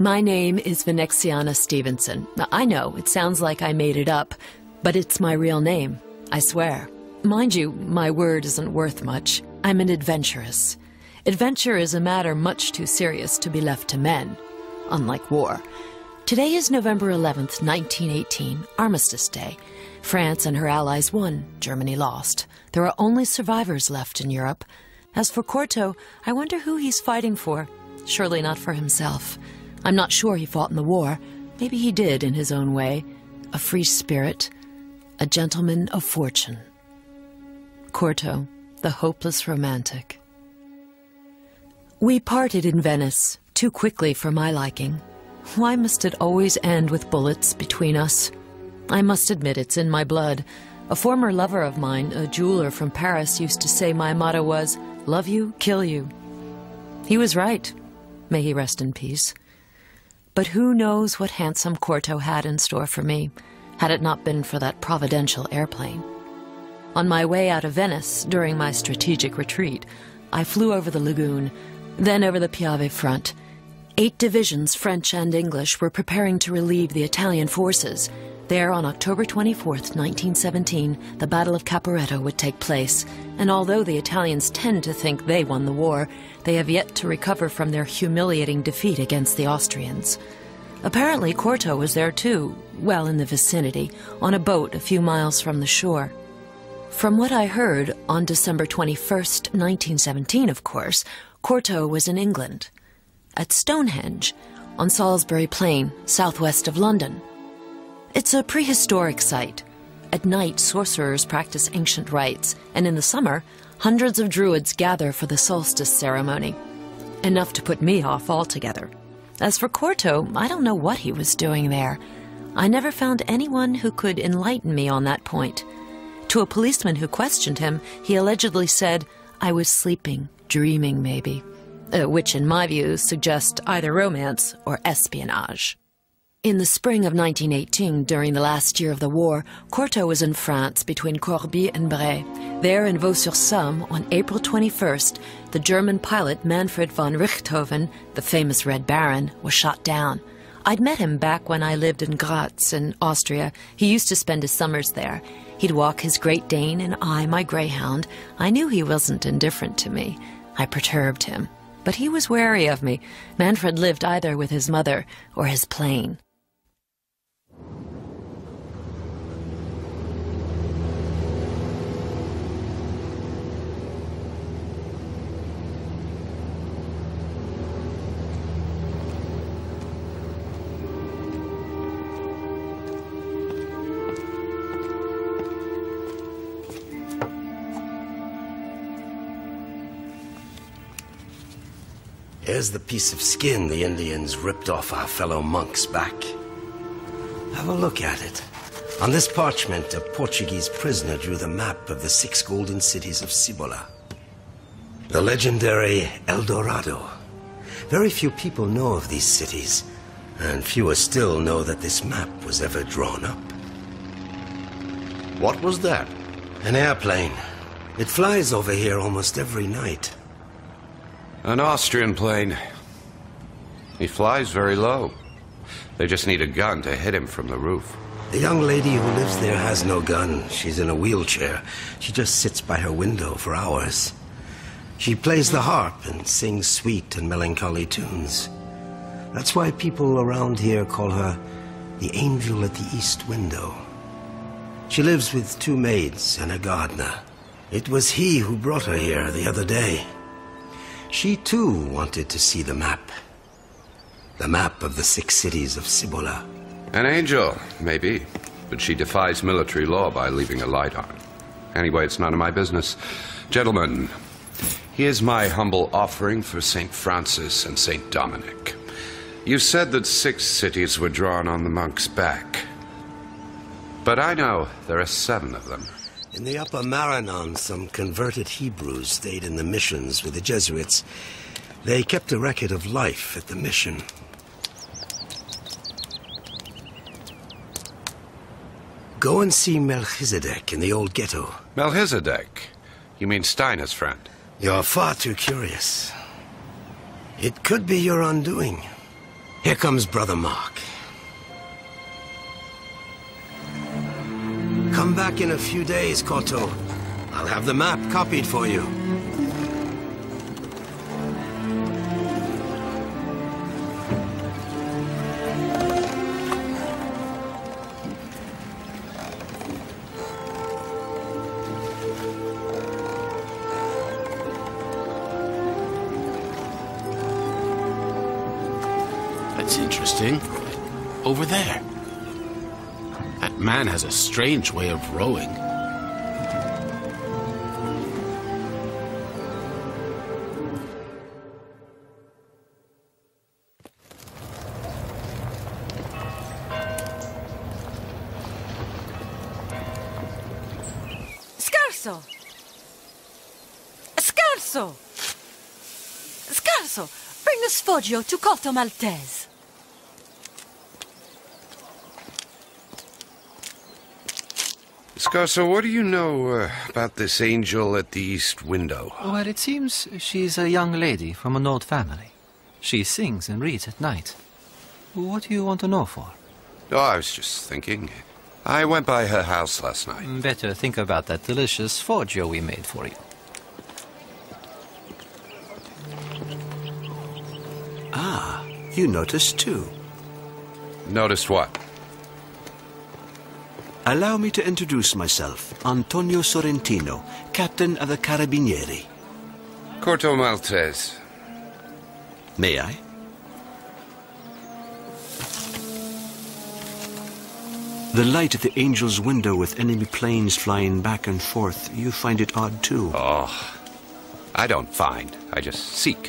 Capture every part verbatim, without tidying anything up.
My name is Venexiana Stevenson. Now, I know, it sounds like I made it up, but it's my real name, I swear. Mind you, my word isn't worth much. I'm an adventuress. Adventure is a matter much too serious to be left to men, unlike war. Today is November eleventh, nineteen eighteen, Armistice Day. France and her allies won, Germany lost. There are only survivors left in Europe. As for Corto, I wonder who he's fighting for. Surely not for himself. I'm not sure he fought in the war. Maybe he did in his own way. A free spirit, a gentleman of fortune. Corto, the hopeless romantic. We parted in Venice, too quickly for my liking. Why must it always end with bullets between us? I must admit it's in my blood. A former lover of mine, a jeweler from Paris, used to say my motto was, love you, kill you. He was right. May he rest in peace. But who knows what handsome Corto had in store for me, had it not been for that providential airplane. On my way out of Venice, during my strategic retreat, I flew over the lagoon, then over the Piave front. Eight divisions, French and English, were preparing to relieve the Italian forces. There, on October twenty-fourth, nineteen seventeen, the Battle of Caporetto would take place, and although the Italians tend to think they won the war, they have yet to recover from their humiliating defeat against the Austrians. Apparently, Corto was there too, well in the vicinity, on a boat a few miles from the shore. From what I heard, on December twenty-first, nineteen seventeen, of course, Corto was in England, at Stonehenge, on Salisbury Plain, southwest of London. It's a prehistoric site. At night, sorcerers practice ancient rites, and in the summer, hundreds of druids gather for the solstice ceremony. Enough to put me off altogether. As for Corto, I don't know what he was doing there. I never found anyone who could enlighten me on that point. To a policeman who questioned him, he allegedly said, I was sleeping, dreaming maybe, uh, which in my view suggests either romance or espionage. In the spring of nineteen eighteen, during the last year of the war, Corto was in France between Corbie and Bray. There in Vaux-sur-Somme, on April twenty-first, the German pilot Manfred von Richthofen, the famous Red Baron, was shot down. I'd met him back when I lived in Graz in Austria. He used to spend his summers there. He'd walk his Great Dane and I, my greyhound. I knew he wasn't indifferent to me. I perturbed him. But he was wary of me. Manfred lived either with his mother or his plane. Here's the piece of skin the Indians ripped off our fellow monk's back. Have a look at it. On this parchment, a Portuguese prisoner drew the map of the six golden cities of Cibola. The legendary El Dorado. Very few people know of these cities, and fewer still know that this map was ever drawn up. What was that? An airplane. It flies over here almost every night. An Austrian plane. He flies very low. They just need a gun to hit him from the roof. The young lady who lives there has no gun. She's in a wheelchair. She just sits by her window for hours. She plays the harp and sings sweet and melancholy tunes. That's why people around here call her the angel at the east window. She lives with two maids and a gardener. It was he who brought her here the other day. She too wanted to see the map. The map of the six cities of Cibola. An angel, maybe, but she defies military law by leaving a light on. Anyway, it's none of my business. Gentlemen, here's my humble offering for Saint Francis and Saint Dominic. You said that six cities were drawn on the monk's back. But I know there are seven of them. In the Upper Maranon, some converted Hebrews stayed in the missions with the Jesuits. They kept a record of life at the mission. Go and see Melchizedek in the old ghetto. Melchizedek? You mean Steiner's friend? You're far too curious. It could be your undoing. Here comes Brother Mark. Come back in a few days, Corto. I'll have the map copied for you. That's interesting. Over there. That man has a strange way of rowing. Scarso! Scarso! Scarso! Bring the Sfoggio to Corto Maltese. Scarso, what do you know uh, about this angel at the east window? Well, it seems she's a young lady from an old family. She sings and reads at night. What do you want to know for? Oh, I was just thinking. I went by her house last night. Better think about that delicious Sfoggio we made for you. Ah, you noticed too. Noticed what? Allow me to introduce myself. Antonio Sorrentino, captain of the Carabinieri. Corto Maltese. May I? The light at the Angel's window with enemy planes flying back and forth, you find it odd too. Oh, I don't find. I just seek.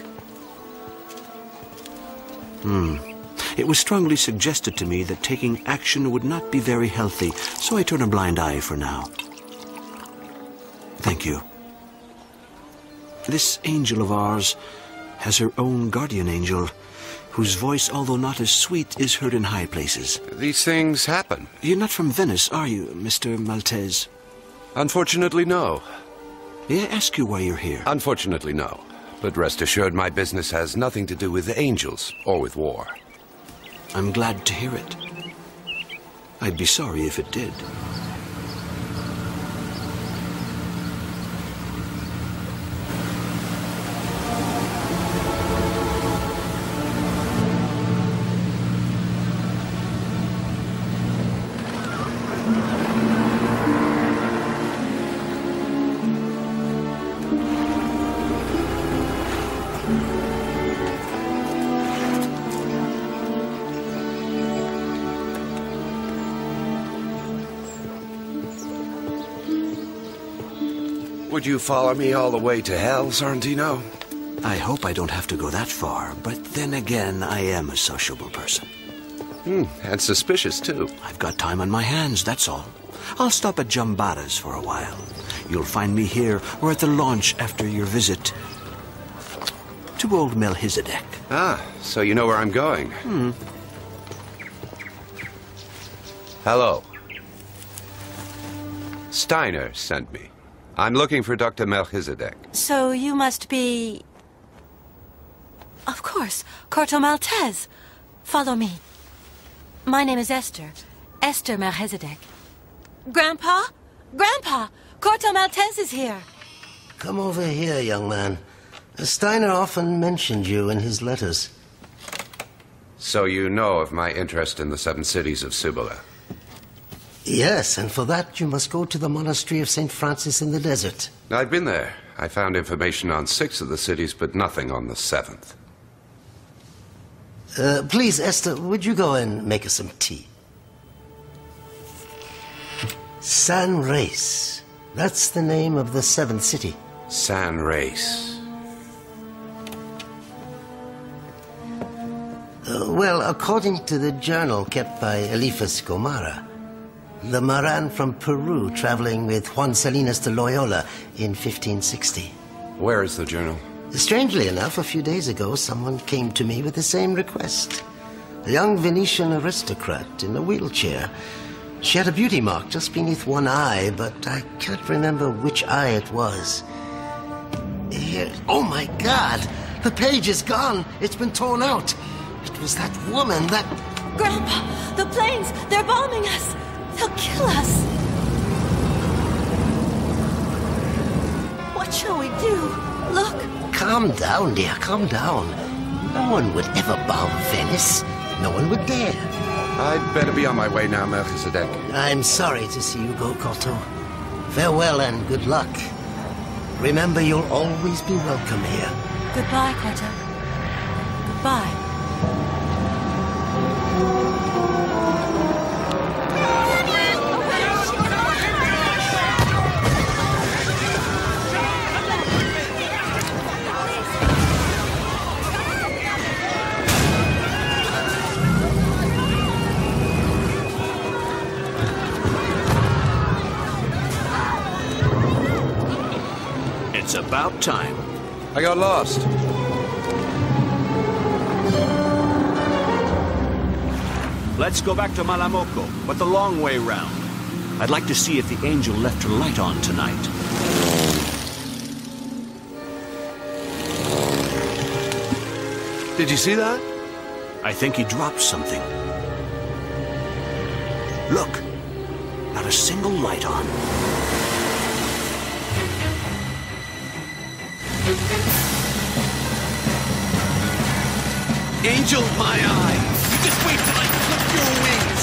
Hmm. It was strongly suggested to me that taking action would not be very healthy, so I turn a blind eye for now. Thank you. This angel of ours has her own guardian angel, whose voice, although not as sweet, is heard in high places. These things happen. You're not from Venice, are you, Mister Maltese? Unfortunately, no. May I ask you why you're here? Unfortunately, no. But rest assured, my business has nothing to do with angels or with war. I'm glad to hear it. I'd be sorry if it did. Would you follow me all the way to hell, Sorrentino? I hope I don't have to go that far, but then again, I am a sociable person. Hmm, and suspicious, too. I've got time on my hands, that's all. I'll stop at Jambara's for a while. You'll find me here or at the launch after your visit to old Melchizedek. Ah, so you know where I'm going. Hmm. Hello. Steiner sent me. I'm looking for Doctor Melchizedek. So you must be... Of course, Corto Maltese. Follow me. My name is Esther. Esther Melchizedek. Grandpa? Grandpa! Corto Maltese is here. Come over here, young man. Steiner often mentioned you in his letters. So you know of my interest in the seven cities of Cibola. Yes, and for that you must go to the monastery of Saint Francis in the desert. I've been there. I found information on six of the cities, but nothing on the seventh. Uh, please, Esther, would you go and make us some tea? San Reis. That's the name of the seventh city. San Reis. Uh, well, according to the journal kept by Eliphas Gomara, the Maran from Peru traveling with Juan Salinas de Loyola in fifteen sixty. Where is the journal? Strangely enough, a few days ago, someone came to me with the same request. A young Venetian aristocrat in a wheelchair. She had a beauty mark just beneath one eye, but I can't remember which eye it was. Here, oh my God! The page is gone! It's been torn out! It was that woman, that... Grandpa, the planes, they're bombing us. They'll kill us. What shall we do? Look. Calm down, dear, calm down. No one would ever bomb Venice. No one would dare. I'd better be on my way now, Melchizedek. I'm sorry to see you go, Corto. Farewell and good luck. Remember, you'll always be welcome here. Goodbye, Corto. Goodbye. It's about time. I got lost. Let's go back to Malamocco, but the long way round. I'd like to see if the angel left her light on tonight. Did you see that? I think he dropped something. Look, not a single light on. Angel, my eye! You just wait till I clip your wings!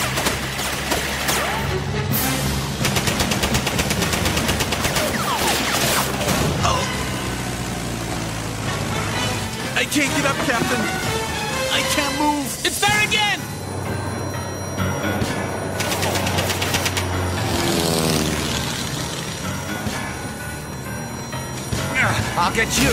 Oh! I can't get up, Captain! I can't move! It's there again! I'll get you!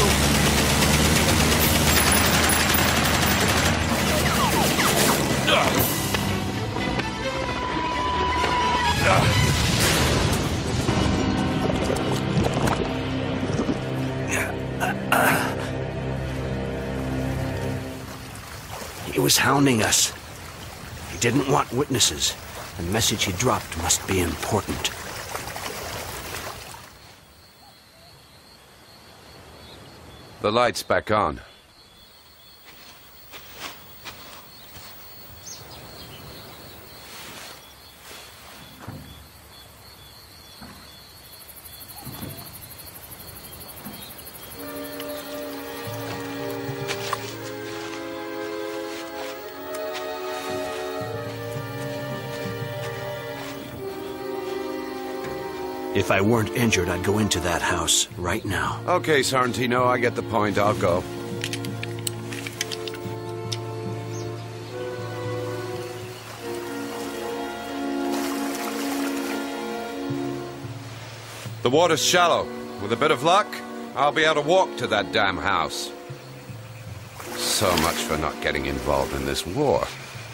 He was hounding us. He didn't want witnesses. The message he dropped must be important. The light's back on. If I weren't injured, I'd go into that house right now. Okay, Sorrentino, I get the point. I'll go. The water's shallow. With a bit of luck, I'll be able to walk to that damn house. So much for not getting involved in this war.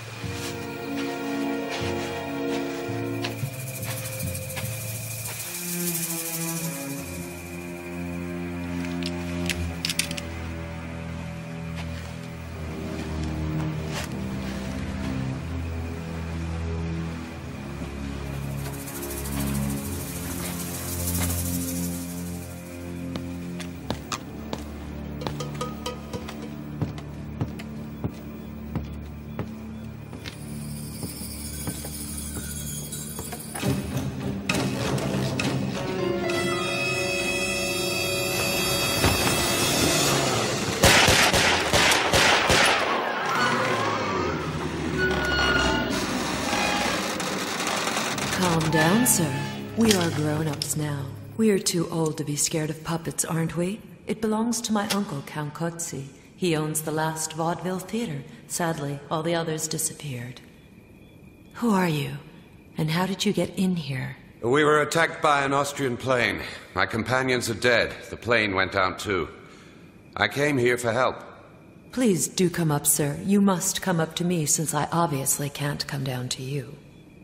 Calm down, sir. We are grown-ups now. We are too old to be scared of puppets, aren't we? It belongs to my uncle, Count Cozzi. He owns the last vaudeville theater. Sadly, all the others disappeared. Who are you? And how did you get in here? We were attacked by an Austrian plane. My companions are dead. The plane went down too. I came here for help. Please do come up, sir. You must come up to me, since I obviously can't come down to you.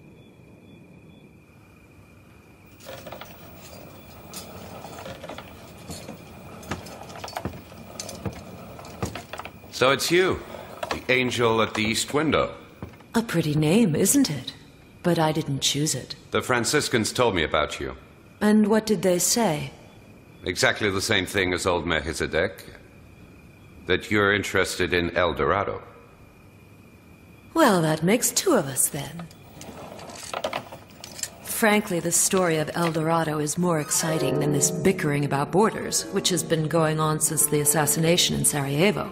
So it's you, the angel at the east window. A pretty name, isn't it? But I didn't choose it. The Franciscans told me about you. And what did they say? Exactly the same thing as old Melchizedek. That you're interested in El Dorado. Well, that makes two of us then. Frankly, the story of El Dorado is more exciting than this bickering about borders, which has been going on since the assassination in Sarajevo.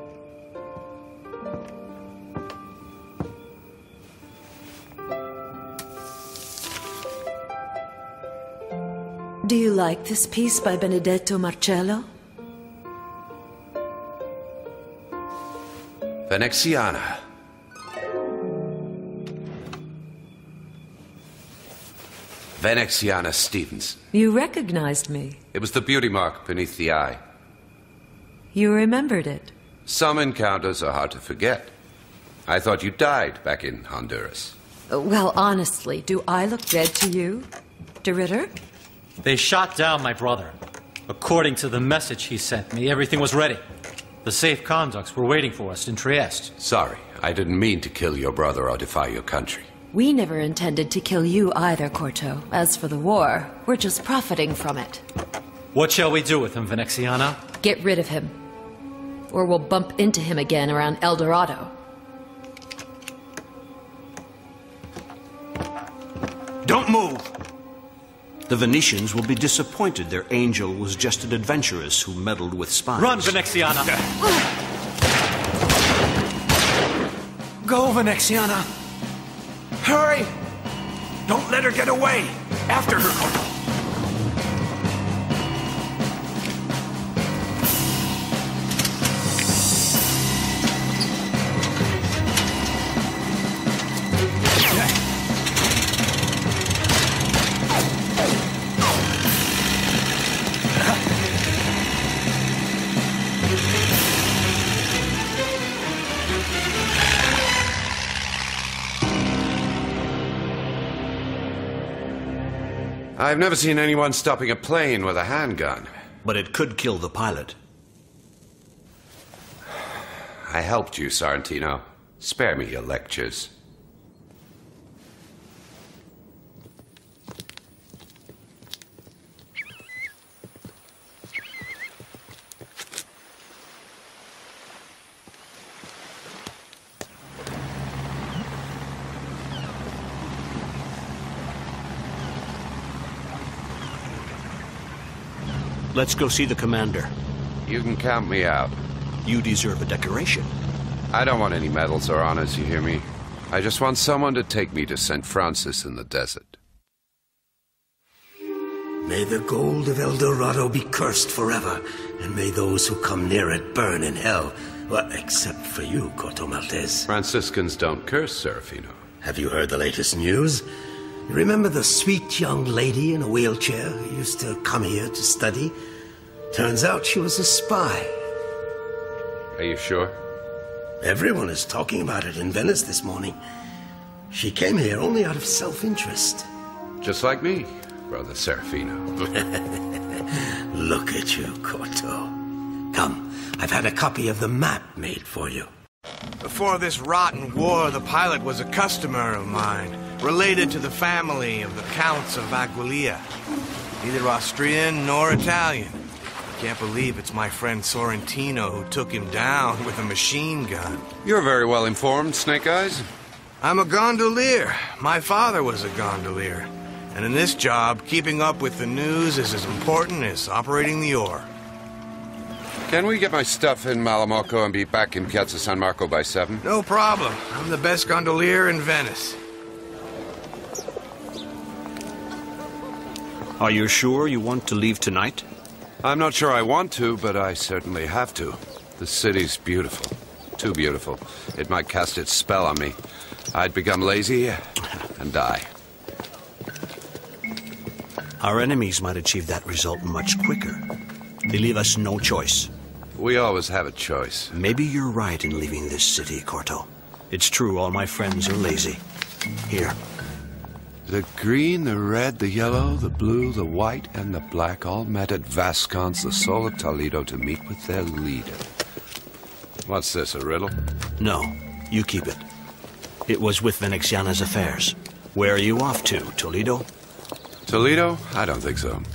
Do you like this piece by Benedetto Marcello? Veneziana. Veneziana Stevenson. You recognized me. It was the beauty mark beneath the eye. You remembered it. Some encounters are hard to forget. I thought you died back in Honduras. Uh, Well, honestly, do I look dead to you, De Ritter? They shot down my brother. According to the message he sent me, everything was ready. The safe conducts were waiting for us in Trieste. Sorry, I didn't mean to kill your brother or defy your country. We never intended to kill you either, Corto. As for the war, we're just profiting from it. What shall we do with him, Veneziana? Get rid of him. Or we'll bump into him again around El Dorado. Don't move! The Venetians will be disappointed their angel was just an adventuress who meddled with spies. Run, Veneziana! Go, Veneziana! Hurry! Don't let her get away! After her, Corto! I've never seen anyone stopping a plane with a handgun. But it could kill the pilot. I helped you, Sorrentino. Spare me your lectures. Let's go see the commander. You can count me out. You deserve a decoration. I don't want any medals or honors, you hear me? I just want someone to take me to Saint Francis in the desert. May the gold of El Dorado be cursed forever, and may those who come near it burn in hell. Well, except for you, Corto Maltese. Franciscans don't curse, Serafino. Have you heard the latest news? You remember the sweet young lady in a wheelchair who used to come here to study? Turns out she was a spy. Are you sure? Everyone is talking about it in Venice this morning. She came here only out of self-interest. Just like me, Brother Serafino. Look at you, Corto. Come, I've had a copy of the map made for you. Before this rotten war, the pilot was a customer of mine, related to the family of the Counts of Aguililla. Neither Austrian nor Italian. Can't believe it's my friend Sorrentino who took him down with a machine gun. You're very well informed, Snake Eyes. I'm a gondolier. My father was a gondolier. And in this job, keeping up with the news is as important as operating the oar. Can we get my stuff in Malamocco and be back in Piazza San Marco by seven? No problem. I'm the best gondolier in Venice. Are you sure you want to leave tonight? I'm not sure I want to, but I certainly have to. The city's beautiful. Too beautiful. It might cast its spell on me. I'd become lazy and die. Our enemies might achieve that result much quicker. They leave us no choice. We always have a choice. Maybe you're right in leaving this city, Corto. It's true, all my friends are lazy. Here. The green, the red, the yellow, the blue, the white, and the black all met at Vascon's, the soul of Toledo, to meet with their leader. What's this, a riddle? No, you keep it. It was with Veneziana's affairs. Where are you off to, Toledo? Toledo? I don't think so.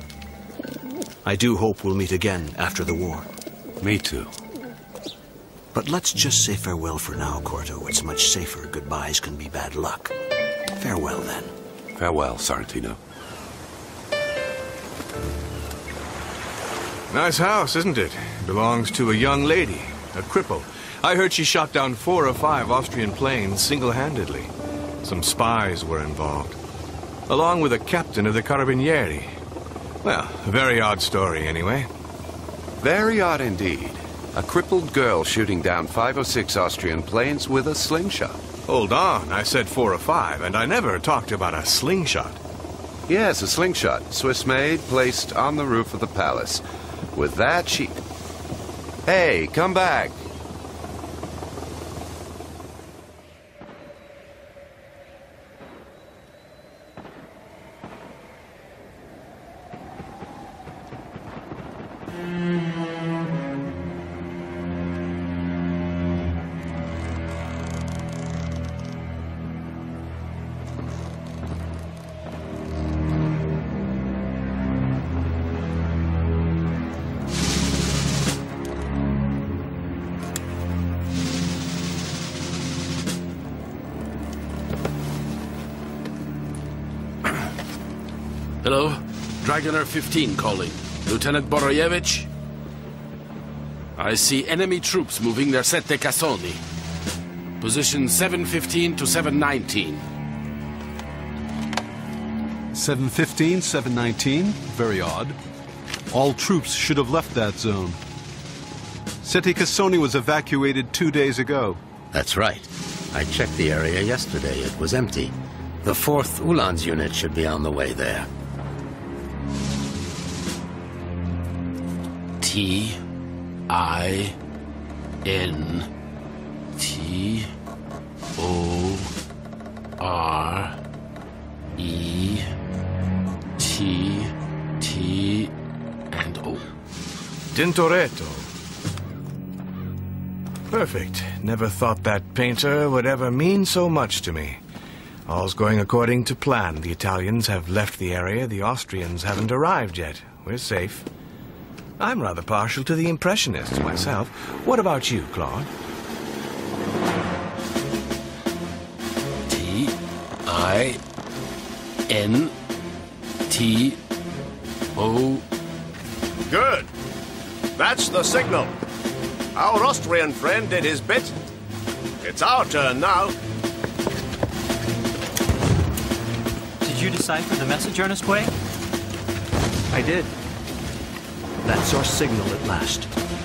I do hope we'll meet again after the war. Me too. But let's just say farewell for now, Corto. It's much safer. Goodbyes can be bad luck. Farewell, then. Farewell, Sorrentino. Nice house, isn't it? Belongs to a young lady, a cripple. I heard she shot down four or five Austrian planes single-handedly. Some spies were involved, along with a captain of the Carabinieri. Well, a very odd story, anyway. Very odd indeed. A crippled girl shooting down five or six Austrian planes with a slingshot. Hold on, I said four or five, and I never talked about a slingshot. Yes, a slingshot. Swiss-made, placed on the roof of the palace. With that, she... Hey, come back. Hello? Dragoner fifteen calling. Lieutenant Boroyevich? I see enemy troops moving near Sette Cassoni. Position seven fifteen to seven nineteen. seven fifteen, seven nineteen? Very odd. All troops should have left that zone. Sette Cassoni was evacuated two days ago. That's right. I checked the area yesterday. It was empty. The fourth Uhlans unit should be on the way there. T I N T O R E T T and O. Tintoretto. Perfect. Never thought that painter would ever mean so much to me. All's going according to plan. The Italians have left the area. The Austrians haven't arrived yet. We're safe. I'm rather partial to the Impressionists myself. What about you, Claude? T I N T O. Good. That's the signal. Our Austrian friend did his bit. It's our turn now. Did you decipher the message, Ernest Way? I did. That's our signal at last.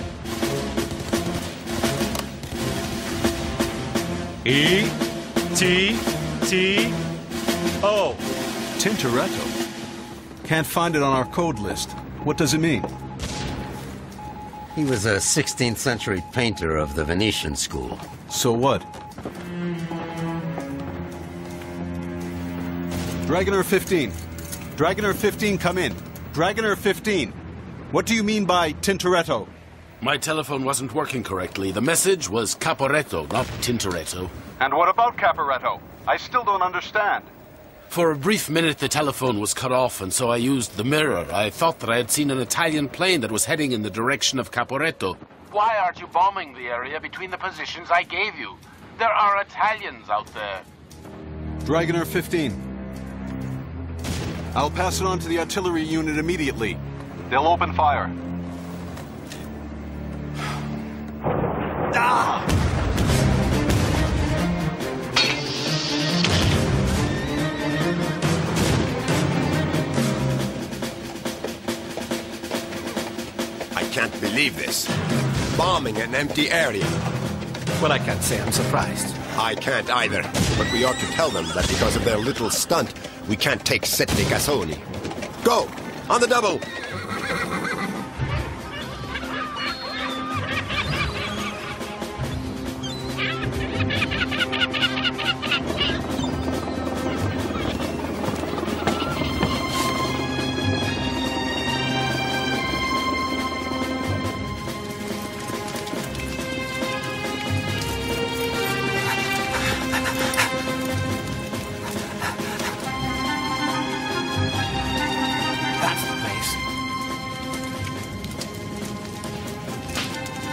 E T T O. Tintoretto. Can't find it on our code list. What does it mean? He was a sixteenth century painter of the Venetian school. So what? Dragoner fifteen. Dragoner fifteen, come in. Dragoner fifteen. What do you mean by Tintoretto? My telephone wasn't working correctly. The message was Caporetto, not Tintoretto. And what about Caporetto? I still don't understand. For a brief minute, the telephone was cut off, and so I used the mirror. I thought that I had seen an Italian plane that was heading in the direction of Caporetto. Why aren't you bombing the area between the positions I gave you? There are Italians out there. Dragoner fifteen. I'll pass it on to the artillery unit immediately. They'll open fire. Ah! I can't believe this. Bombing an empty area. Well, I can't say I'm surprised. I can't either. But we ought to tell them that because of their little stunt, we can't take Sette Cassoni. Go! On the double!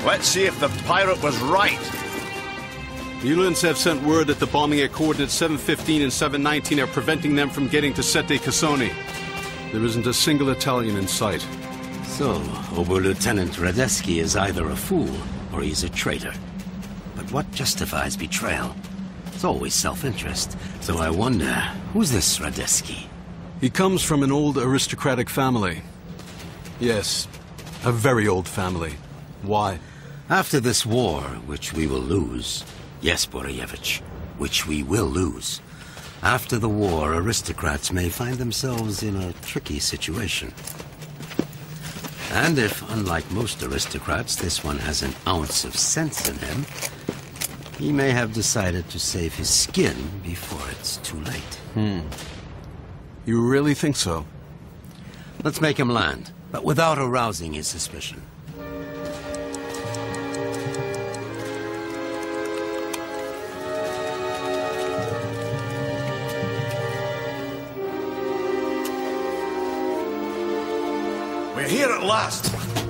Let's see if the pirate was right. The Uhlans have sent word that the bombing at coordinates seven fifteen and seven nineteen are preventing them from getting to Sette Cassoni. There isn't a single Italian in sight. So, Ober-Lieutenant Radetzky is either a fool or he's a traitor. But what justifies betrayal? It's always self-interest. So I wonder, who's this Radetzky? He comes from an old aristocratic family. Yes, a very old family. Why? After this war, which we will lose, yes, Boroyevich, which we will lose, after the war, aristocrats may find themselves in a tricky situation. And if, unlike most aristocrats, this one has an ounce of sense in him, he may have decided to save his skin before it's too late. Hmm. You really think so? Let's make him land, but without arousing his suspicion. We're here at last.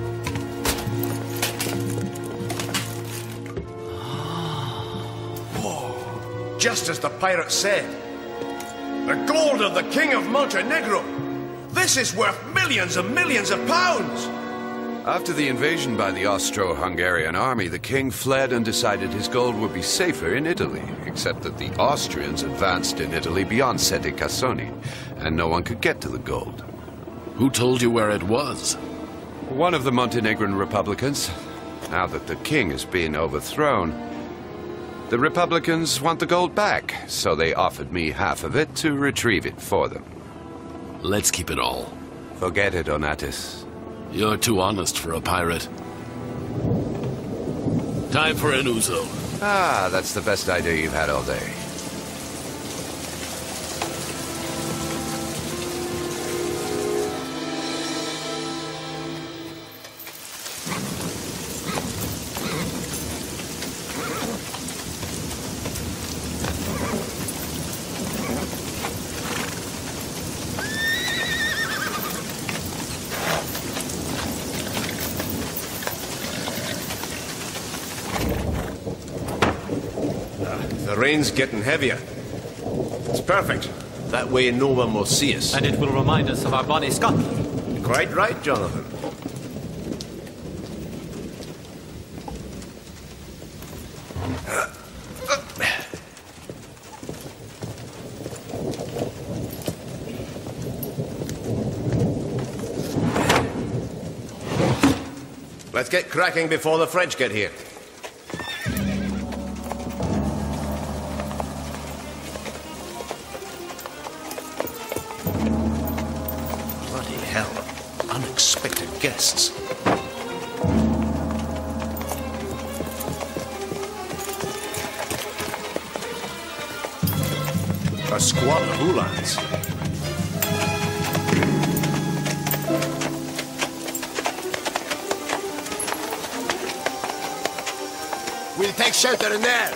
Whoa. Just as the pirate said. The gold of the King of Montenegro. This is worth millions and millions of pounds. After the invasion by the Austro-Hungarian army, the king fled and decided his gold would be safer in Italy, except that the Austrians advanced in Italy beyond Sette Cassoni, and no one could get to the gold. Who told you where it was? One of the Montenegrin Republicans. Now that the king has been overthrown, the Republicans want the gold back, so they offered me half of it to retrieve it for them. Let's keep it all. Forget it, Onatis. You're too honest for a pirate. Time for an ouzo. Ah, that's the best idea you've had all day. The rain's getting heavier. It's perfect. That way no one will see us. And it will remind us of our bonny Scotland. Quite right, Jonathan. Let's get cracking before the French get here. Unexpected guests. A squad of Uhlans. We'll take shelter in there.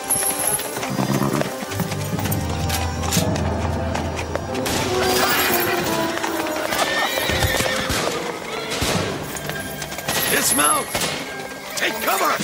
Dismount! Take cover!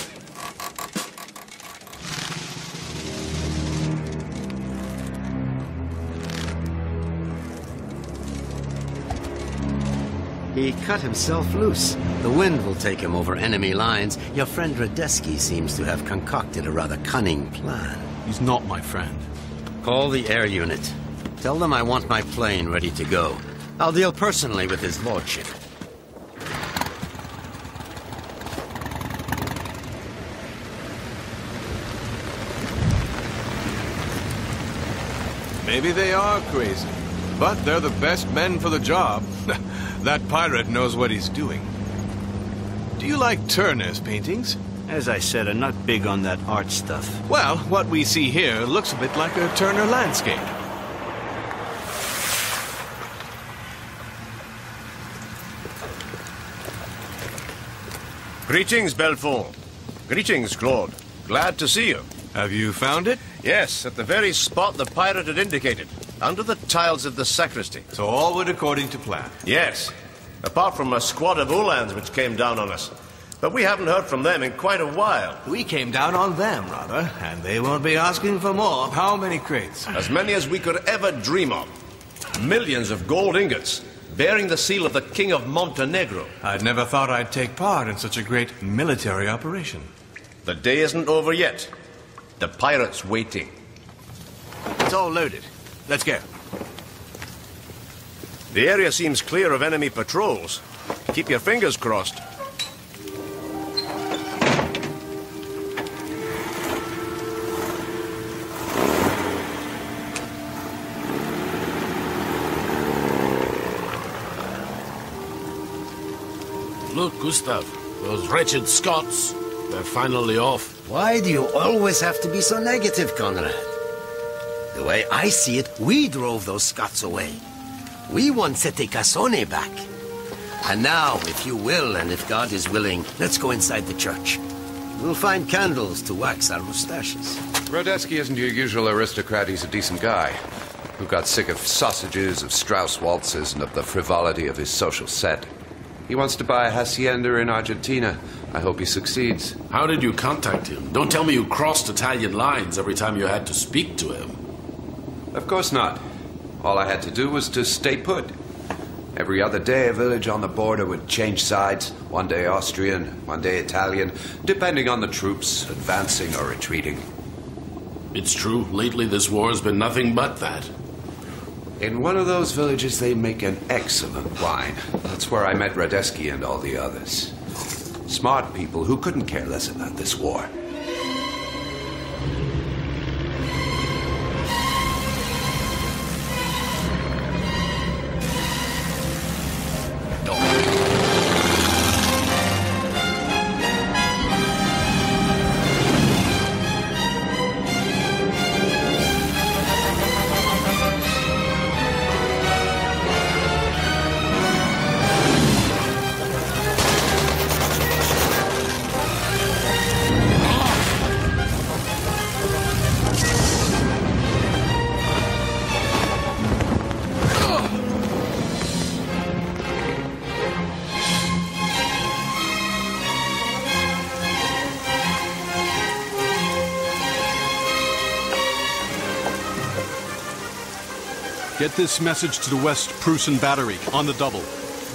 He cut himself loose. The wind will take him over enemy lines. Your friend Radetzky seems to have concocted a rather cunning plan. He's not my friend. Call the air unit. Tell them I want my plane ready to go. I'll deal personally with his lordship. Maybe they are crazy, but they're the best men for the job. That pirate knows what he's doing. Do you like Turner's paintings? As I said, I'm not big on that art stuff. Well, what we see here looks a bit like a Turner landscape. Greetings, Belfort. Greetings, Claude. Glad to see you. Have you found it? Yes, at the very spot the pirate had indicated, under the tiles of the sacristy. So all went according to plan? Yes, apart from a squad of Uhlans which came down on us. But we haven't heard from them in quite a while. We came down on them, rather, and they won't be asking for more. How many crates? As many as we could ever dream of. Millions of gold ingots, bearing the seal of the King of Montenegro. I'd never thought I'd take part in such a great military operation. The day isn't over yet. The pirate's waiting. It's all loaded. Let's go. The area seems clear of enemy patrols. Keep your fingers crossed. Look, Gustav, those wretched Scots, they're finally off. Why do you always have to be so negative, Conrad? The way I see it, we drove those Scots away. We want Sette Cassone back. And now, if you will, and if God is willing, let's go inside the church. We'll find candles to wax our mustaches. Radetzky isn't your usual aristocrat. He's a decent guy who got sick of sausages, of Strauss waltzes, and of the frivolity of his social set. He wants to buy a hacienda in Argentina. I hope he succeeds. How did you contact him? Don't tell me you crossed Italian lines every time you had to speak to him. Of course not. All I had to do was to stay put. Every other day, a village on the border would change sides. One day Austrian, one day Italian, depending on the troops advancing or retreating. It's true. Lately, this war has been nothing but that. In one of those villages, they make an excellent wine. That's where I met Radetzky and all the others. Smart people who couldn't care less about this war. Get this message to the West Prussian battery, on the double.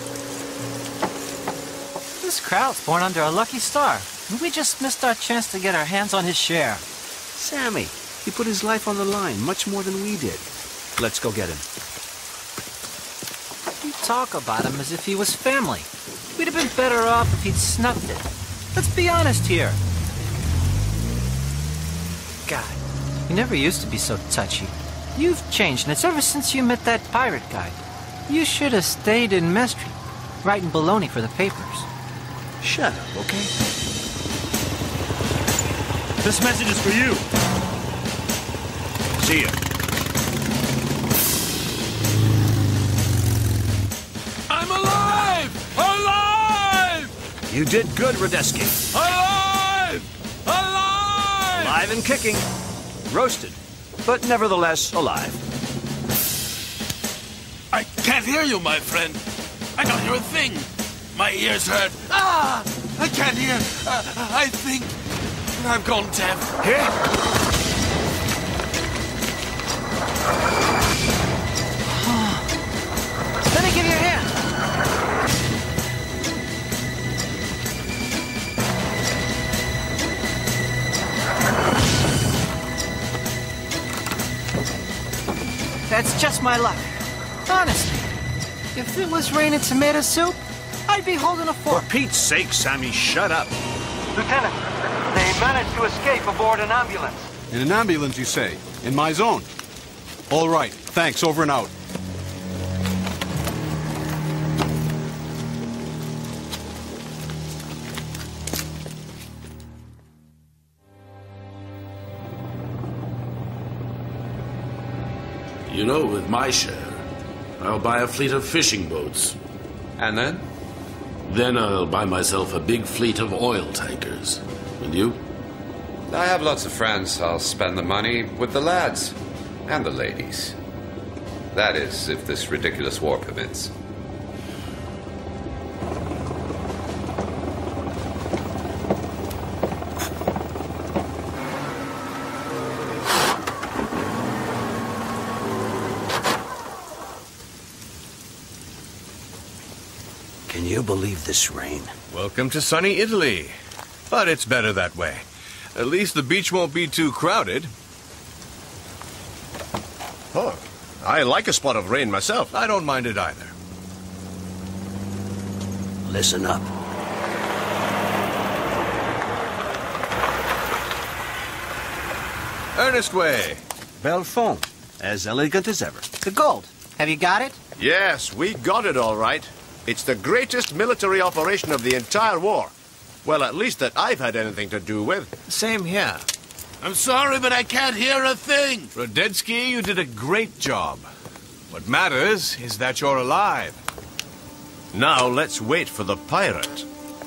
This Kraut's born under a lucky star. We just missed our chance to get our hands on his share. Sammy, he put his life on the line, much more than we did. Let's go get him. You talk about him as if he was family. We'd have been better off if he'd snuffed it. Let's be honest here. God, you never used to be so touchy. You've changed, and it's ever since you met that pirate guy. You should have stayed in Mestre, writing baloney for the papers. Shut up, okay? This message is for you. See ya. I'm alive! Alive! You did good, Radetzky. Alive! Alive! Alive and kicking. Roasted, but nevertheless alive. I can't hear you, my friend. I don't hear a thing. My ears hurt. Ah! I can't hear. Uh, I think I've gone deaf. Here? Let me give you a hand. That's just my luck. Honestly, if it was raining tomato soup, I'd be holding a fork. For Pete's sake, Sammy, shut up. Lieutenant, they managed to escape aboard an ambulance. In an ambulance, you say? In my zone? All right. Thanks. Over and out. You know, with my share, I'll buy a fleet of fishing boats. And then? Then I'll buy myself a big fleet of oil tankers. And you? I have lots of friends. I'll spend the money with the lads. And the ladies. That is, if this ridiculous war permits. you believe this rain? Welcome to sunny Italy. But it's better that way. At least the beach won't be too crowded. Oh, I like a spot of rain myself. I don't mind it either. Listen up. Ernest Way. Belfond. As elegant as ever. The gold. Have you got it? Yes, we got it all right. It's the greatest military operation of the entire war. Well, at least that I've had anything to do with. Same here. I'm sorry, but I can't hear a thing. Radetzky, you did a great job. What matters is that you're alive. Now let's wait for the pirate.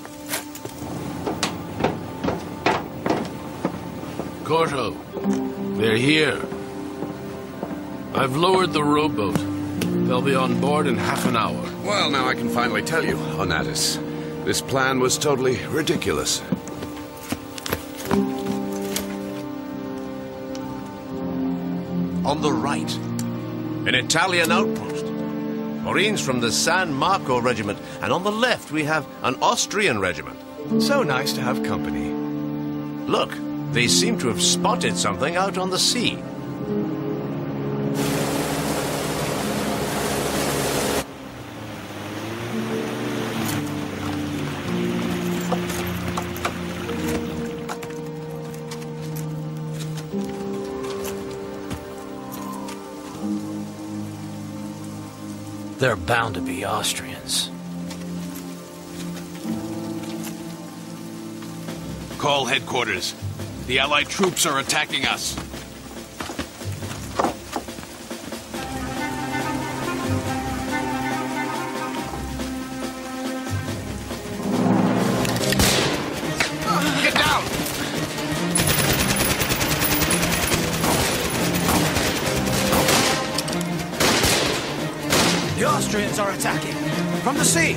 Corto, they're here. I've lowered the rowboat. They'll be on board in half an hour. Well, now I can finally tell you, Onatus. This plan was totally ridiculous. On the right, an Italian outpost. Marines from the San Marco regiment. And on the left, we have an Austrian regiment. So nice to have company. Look, they seem to have spotted something out on the sea. They're bound to be Austrians. Call headquarters. The Allied troops are attacking us. Get down! The Austrians are attacking. From the sea.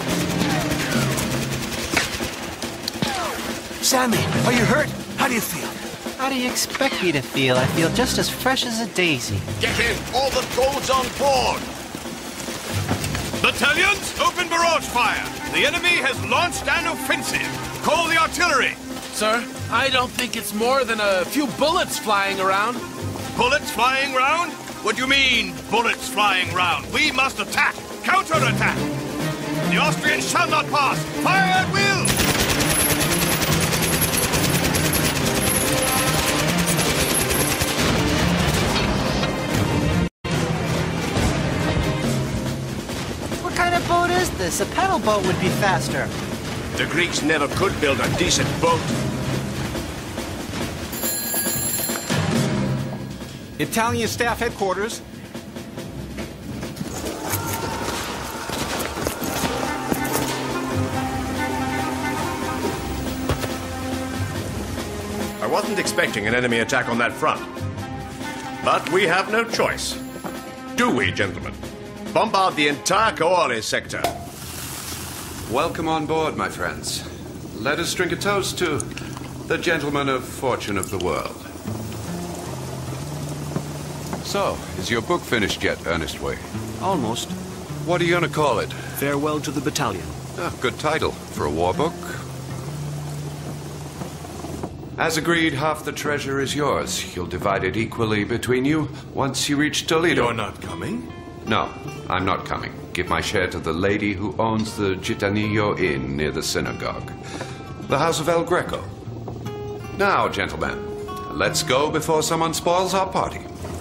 Sammy, are you hurt? How do you feel? How do you expect me to feel? I feel just as fresh as a daisy. Get in! All the gold's on board! Battalions, open barrage fire! The enemy has launched an offensive! Call the artillery! Sir, I don't think it's more than a few bullets flying around. Bullets flying round? What do you mean, bullets flying round? We must attack! Counter-attack! The Austrians shall not pass! Fire at will! What kind of boat is this? A pedal boat would be faster. The Greeks never could build a decent boat. Italian staff headquarters. I wasn't expecting an enemy attack on that front. But we have no choice. Do we, gentlemen? Bombard the entire Coale sector. Welcome on board, my friends. Let us drink a toast to the gentleman of fortune of the world. So, is your book finished yet, Ernest Way? Almost. What are you going to call it? Farewell to the Battalion. Ah, good title for a war book. As agreed, half the treasure is yours. You'll divide it equally between you once you reach Toledo. You're not coming? No, I'm not coming. Give my share to the lady who owns the Gitanillo Inn near the synagogue. The House of El Greco. Now, gentlemen, let's go before someone spoils our party.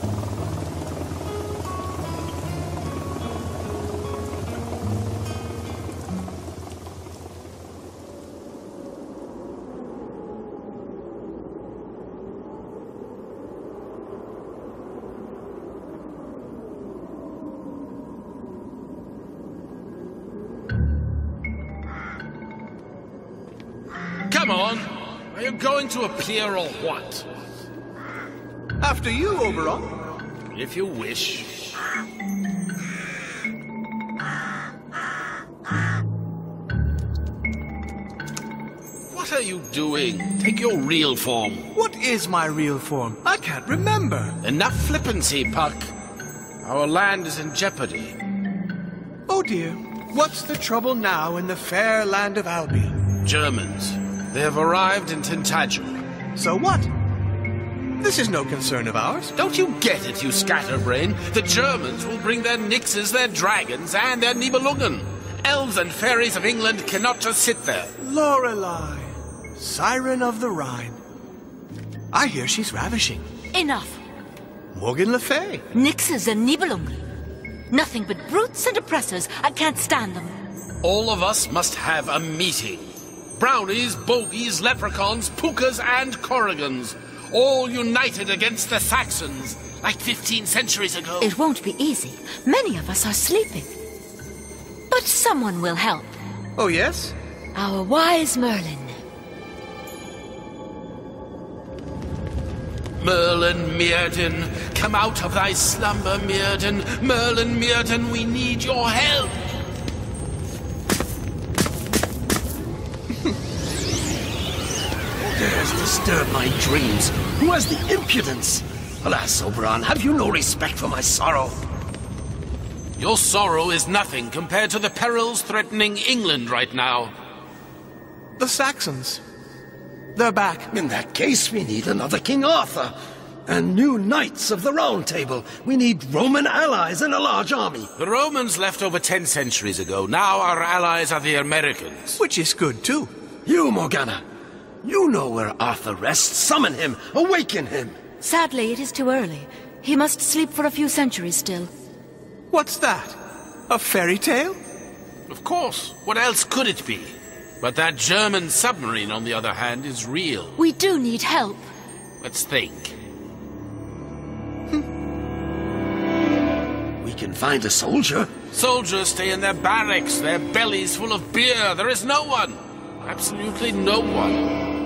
Come on! Are you going to appear or what? After you, Oberon. If you wish. What are you doing? Take your real form. What is my real form? I can't remember. Enough flippancy, Puck. Our land is in jeopardy. Oh dear. What's the trouble now in the fair land of Albi? Germans. They have arrived in Tintagel. So what? This is no concern of ours. Don't you get it, you scatterbrain? The Germans will bring their nixes, their dragons, and their Nibelungen. Elves and fairies of England cannot just sit there. Lorelei, siren of the Rhine. I hear she's ravishing. Enough. Morgan Le Fay. Nixes and Nibelungen. Nothing but brutes and oppressors. I can't stand them. All of us must have a meeting. Brownies, bogies, leprechauns, pukas, and corrigans. All united against the Saxons, like fifteen centuries ago. It won't be easy. Many of us are sleeping. But someone will help. Oh, yes? Our wise Merlin. Merlin Meerden, come out of thy slumber, Meerden. Merlin Meerden, we need your help. Who dares disturb my dreams? Who has the impudence? Alas, Oberon, have you no respect for my sorrow? Your sorrow is nothing compared to the perils threatening England right now. The Saxons. They're back. In that case, we need another King Arthur. And new knights of the Round Table. We need Roman allies and a large army. The Romans left over ten centuries ago. Now our allies are the Americans. Which is good, too. You, Morgana. You know where Arthur rests. Summon him. Awaken him. Sadly, it is too early. He must sleep for a few centuries still. What's that? A fairy tale? Of course. What else could it be? But that German submarine, on the other hand, is real. We do need help. Let's think. We can find a soldier. Soldiers stay in their barracks, their bellies full of beer. There is no one. Absolutely no one.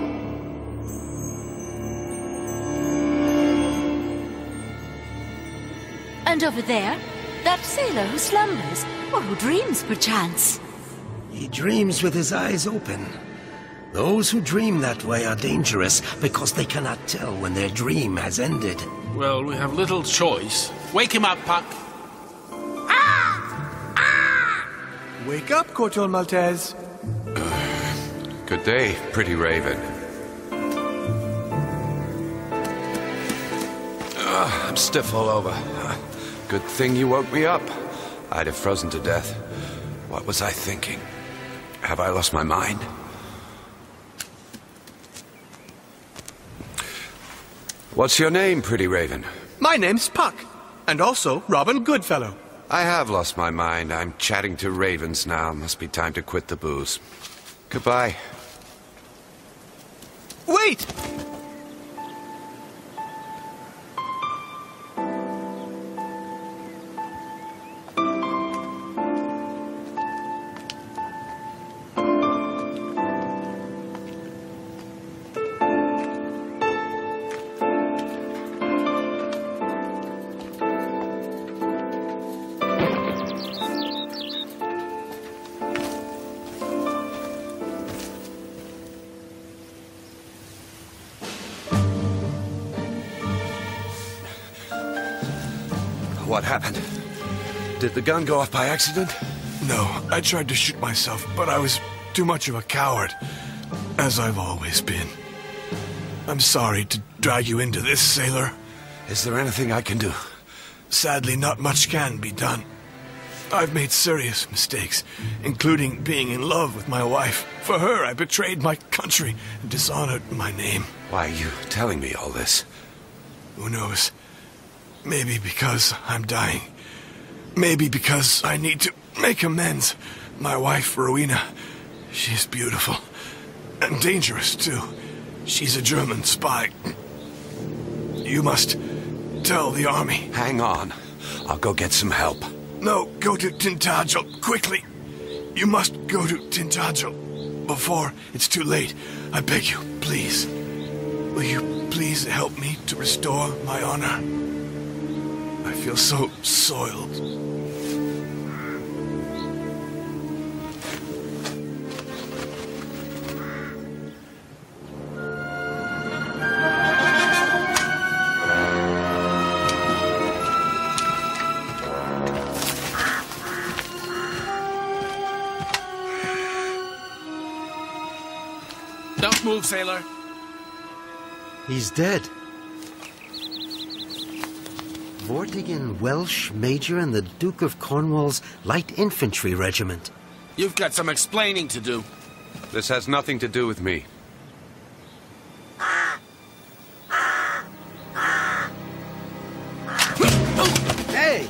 And over there, that sailor who slumbers, or who dreams, perchance. He dreams with his eyes open. Those who dream that way are dangerous because they cannot tell when their dream has ended. Well, we have little choice. Wake him up, Puck. Wake up, Corto Maltese. Good day, pretty raven. Uh, I'm stiff all over. Uh, good thing you woke me up. I'd have frozen to death. What was I thinking? Have I lost my mind? What's your name, pretty raven? My name's Puck, and also Robin Goodfellow. I have lost my mind. I'm chatting to ravens now. Must be time to quit the booze. Goodbye. Wait! What happened? Did the gun go off by accident? No, I tried to shoot myself, but I was too much of a coward, as I've always been. I'm sorry to drag you into this, sailor. Is there anything I can do? Sadly, not much can be done. I've made serious mistakes, including being in love with my wife. For her, I betrayed my country and dishonored my name. Why are you telling me all this? Who knows? Maybe because I'm dying. Maybe because I need to make amends. My wife, Rowena, she's beautiful. And dangerous, too. She's a German spy. You must tell the army. Hang on. I'll go get some help. No, go to Tintagel, quickly. You must go to Tintagel before it's too late. I beg you, please. Will you please help me to restore my honor? I feel so soiled. Don't move, sailor. He's dead. Vortigern Welsh, Major in the Duke of Cornwall's Light Infantry Regiment. You've got some explaining to do. This has nothing to do with me. Hey!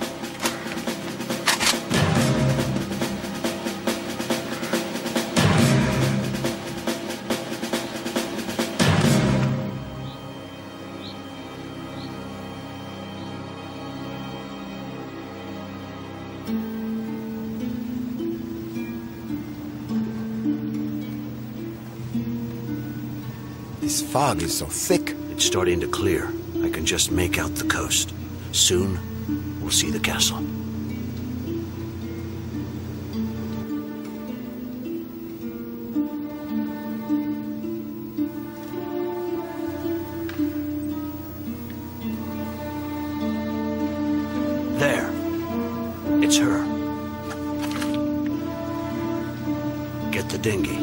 This fog is so thick. It's starting to clear. I can just make out the coast. Soon, we'll see the castle. There. It's her. Get the dinghy.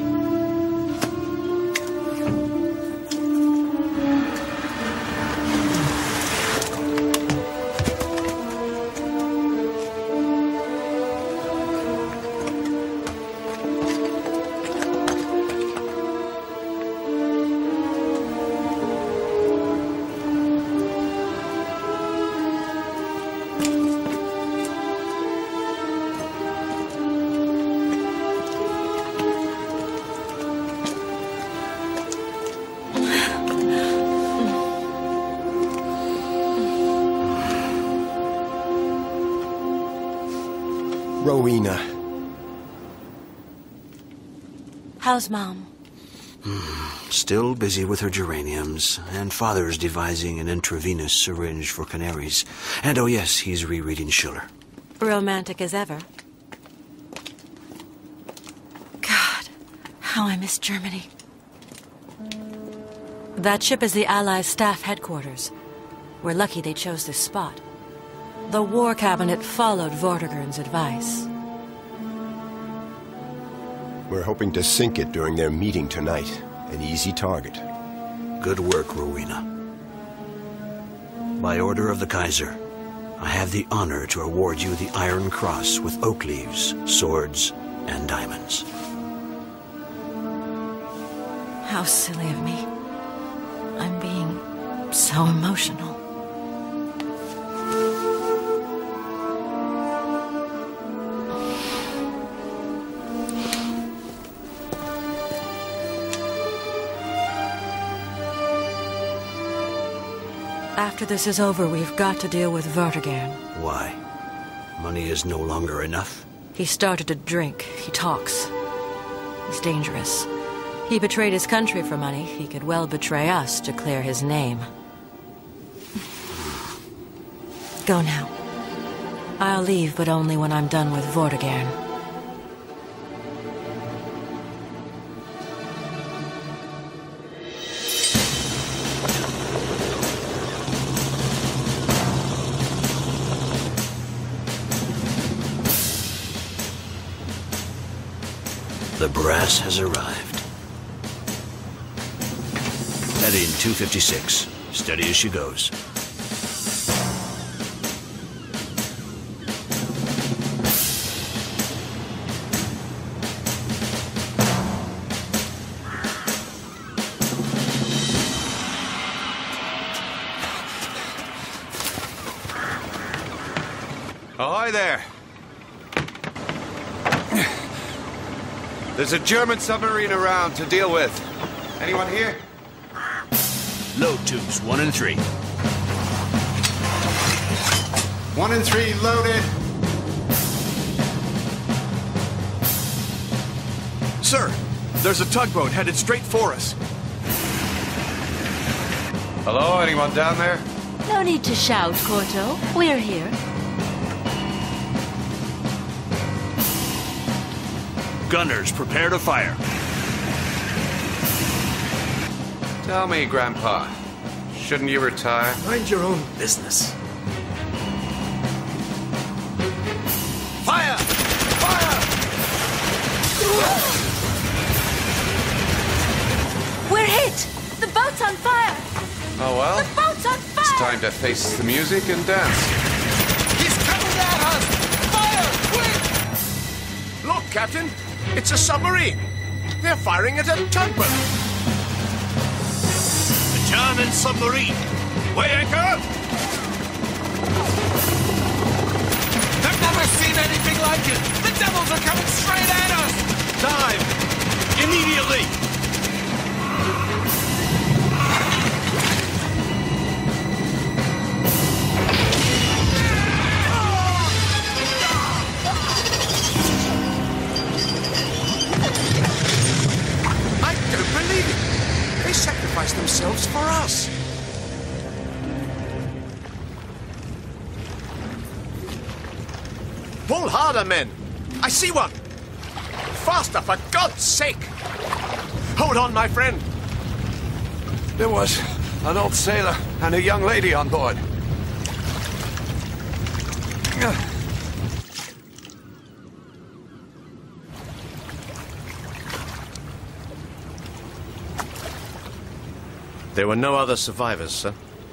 Rowena. How's Mom? Still busy with her geraniums, and Father's devising an intravenous syringe for canaries. And oh yes, he's rereading Schiller. Romantic as ever. God, how I miss Germany. That ship is the Allies' staff headquarters. We're lucky they chose this spot. The War Cabinet followed Vortigern's advice. We're hoping to sink it during their meeting tonight. An easy target. Good work, Rowena. By order of the Kaiser, I have the honor to award you the Iron Cross with oak leaves, swords, and diamonds. How silly of me. I'm being so emotional. After this is over, we've got to deal with Vortigern. Why? Money is no longer enough? He started to drink. He talks. He's dangerous. He betrayed his country for money. He could well betray us to clear his name. Go now. I'll leave, but only when I'm done with Vortigern. The brass has arrived. Heading two fifty-six. Steady as she goes. Ahoy there! There's a German submarine around to deal with. Anyone here? Load tubes, one and three. One and three loaded. Sir, there's a tugboat headed straight for us. Hello, anyone down there? No need to shout, Corto. We're here. Gunners, prepare to fire. Tell me, Grandpa, shouldn't you retire? Mind your own business. Fire! Fire! it! The boat's on fire! Oh well. The boat's on fire! It's time to face the music and dance. He's coming at us! Fire! Quick! Look, Captain. It's a submarine. They're firing at a tugboat. A German submarine. Weigh anchor! I've never seen anything like it! The devils are coming straight at us! Dive! Immediately! I don't believe it! They sacrificed themselves for us! Pull harder, men! I see one! Faster, for God's sake! Hold on, my friend! There was an old sailor and a young lady on board. There were no other survivors, sir.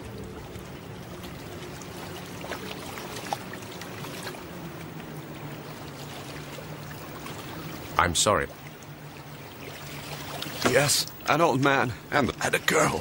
I'm sorry. Yes, an old man and, and a girl.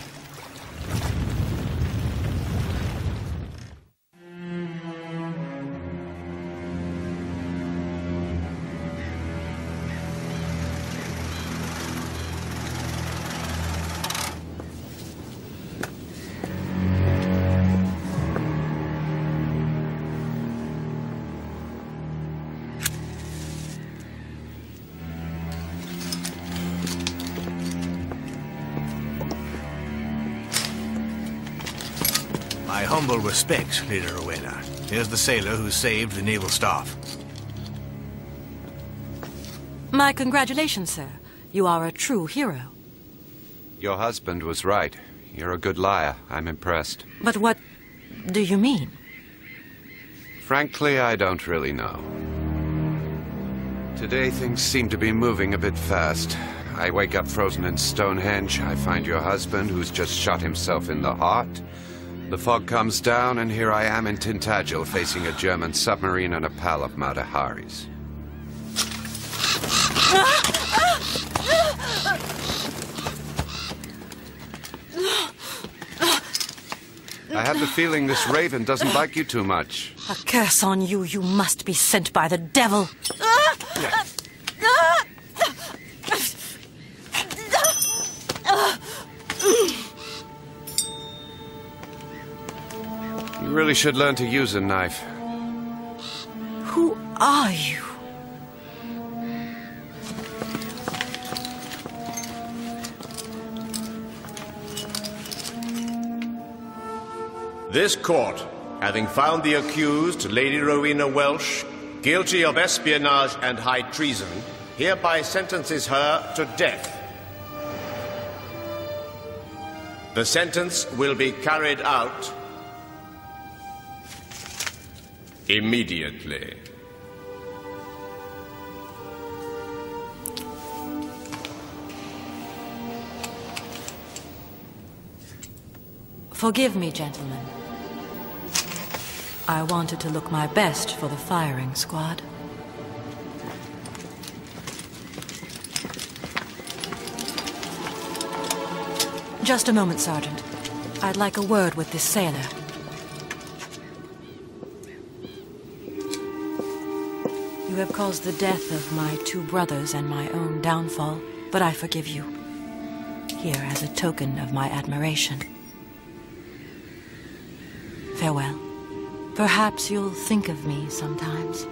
My humble respects, Lady Rowena. Here's the sailor who saved the naval staff. My congratulations, sir. You are a true hero. Your husband was right. You're a good liar. I'm impressed. But what do you mean? Frankly, I don't really know. Today, things seem to be moving a bit fast. I wake up frozen in Stonehenge. I find your husband, who's just shot himself in the heart. The fog comes down, and here I am in Tintagel, facing a German submarine and a pal of Mata Hari's. I have the feeling this raven doesn't like you too much. A curse on you. You must be sent by the devil. You really should learn to use a knife. Who are you? This court, having found the accused, Lady Rowena Welsh, guilty of espionage and high treason, hereby sentences her to death. The sentence will be carried out immediately. Forgive me, gentlemen. I wanted to look my best for the firing squad. Just a moment, Sergeant. I'd like a word with this sailor. You have caused the death of my two brothers and my own downfall, but I forgive you. Here as a token of my admiration. Farewell. Perhaps you'll think of me sometimes.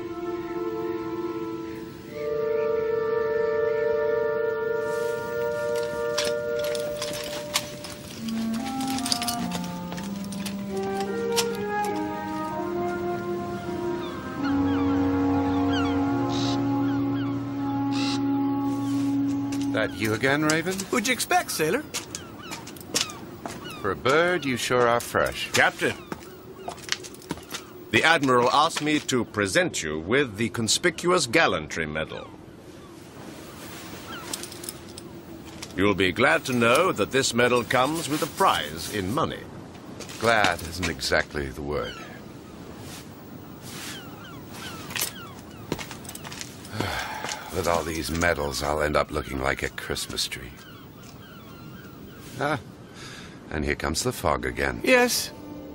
That you again, Raven? What'd you expect, sailor? For a bird, you sure are fresh. Captain, the Admiral asked me to present you with the Conspicuous Gallantry Medal. You'll be glad to know that this medal comes with a prize in money. Glad isn't exactly the word. With all these medals, I'll end up looking like a Christmas tree. Ah, and here comes the fog again. Yes.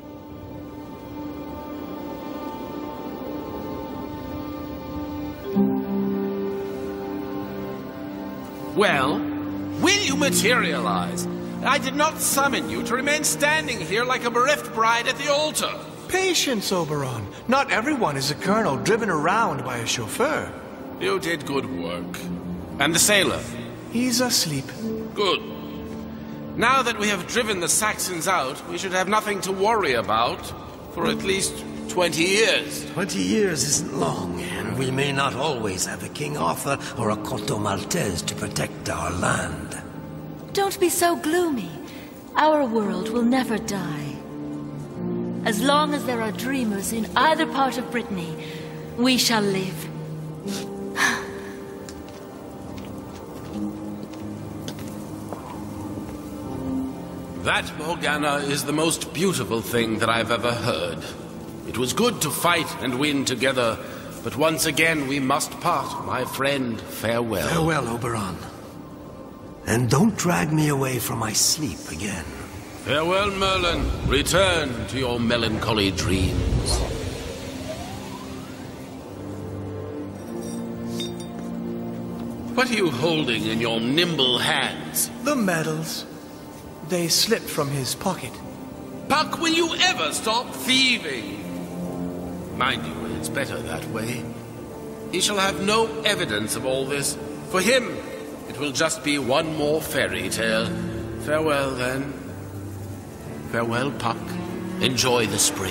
Well, will you materialize? I did not summon you to remain standing here like a bereft bride at the altar. Patience, Oberon. Not everyone is a colonel driven around by a chauffeur. You did good work. And the sailor? He's asleep. Good. Now that we have driven the Saxons out, we should have nothing to worry about for at least twenty years. Twenty years isn't long, and we may not always have a King Arthur or a Corto Maltese to protect our land. Don't be so gloomy. Our world will never die. As long as there are dreamers in either part of Brittany, we shall live. That, Morgana, is the most beautiful thing that I've ever heard. It was good to fight and win together, but once again we must part, my friend. Farewell. Farewell, Oberon. And don't drag me away from my sleep again. Farewell, Merlin. Return to your melancholy dreams. What are you holding in your nimble hands? The medals. They slipped from his pocket. Puck, will you ever stop thieving? Mind you, it's better that way. He shall have no evidence of all this. For him, it will just be one more fairy tale. Farewell, then. Farewell, Puck. Enjoy the spring.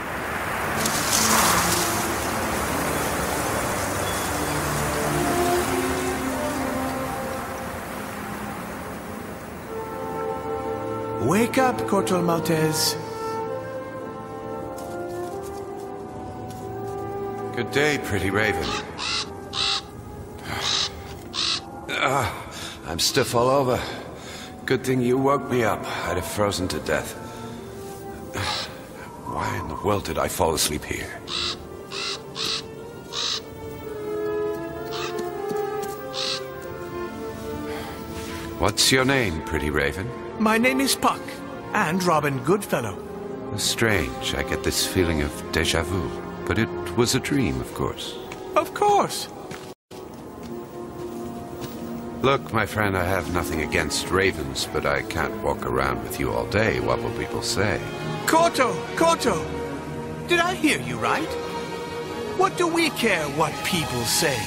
Wake up, Corto Maltese. Good day, pretty raven. Ah, I'm stiff all over. Good thing you woke me up. I'd have frozen to death. Why in the world did I fall asleep here? What's your name, pretty raven? My name is Puck, and Robin Goodfellow. Strange, I get this feeling of déjà vu. But it was a dream, of course. Of course. Look, my friend, I have nothing against ravens, but I can't walk around with you all day. What will people say? Corto! Corto! Did I hear you right? What do we care what people say?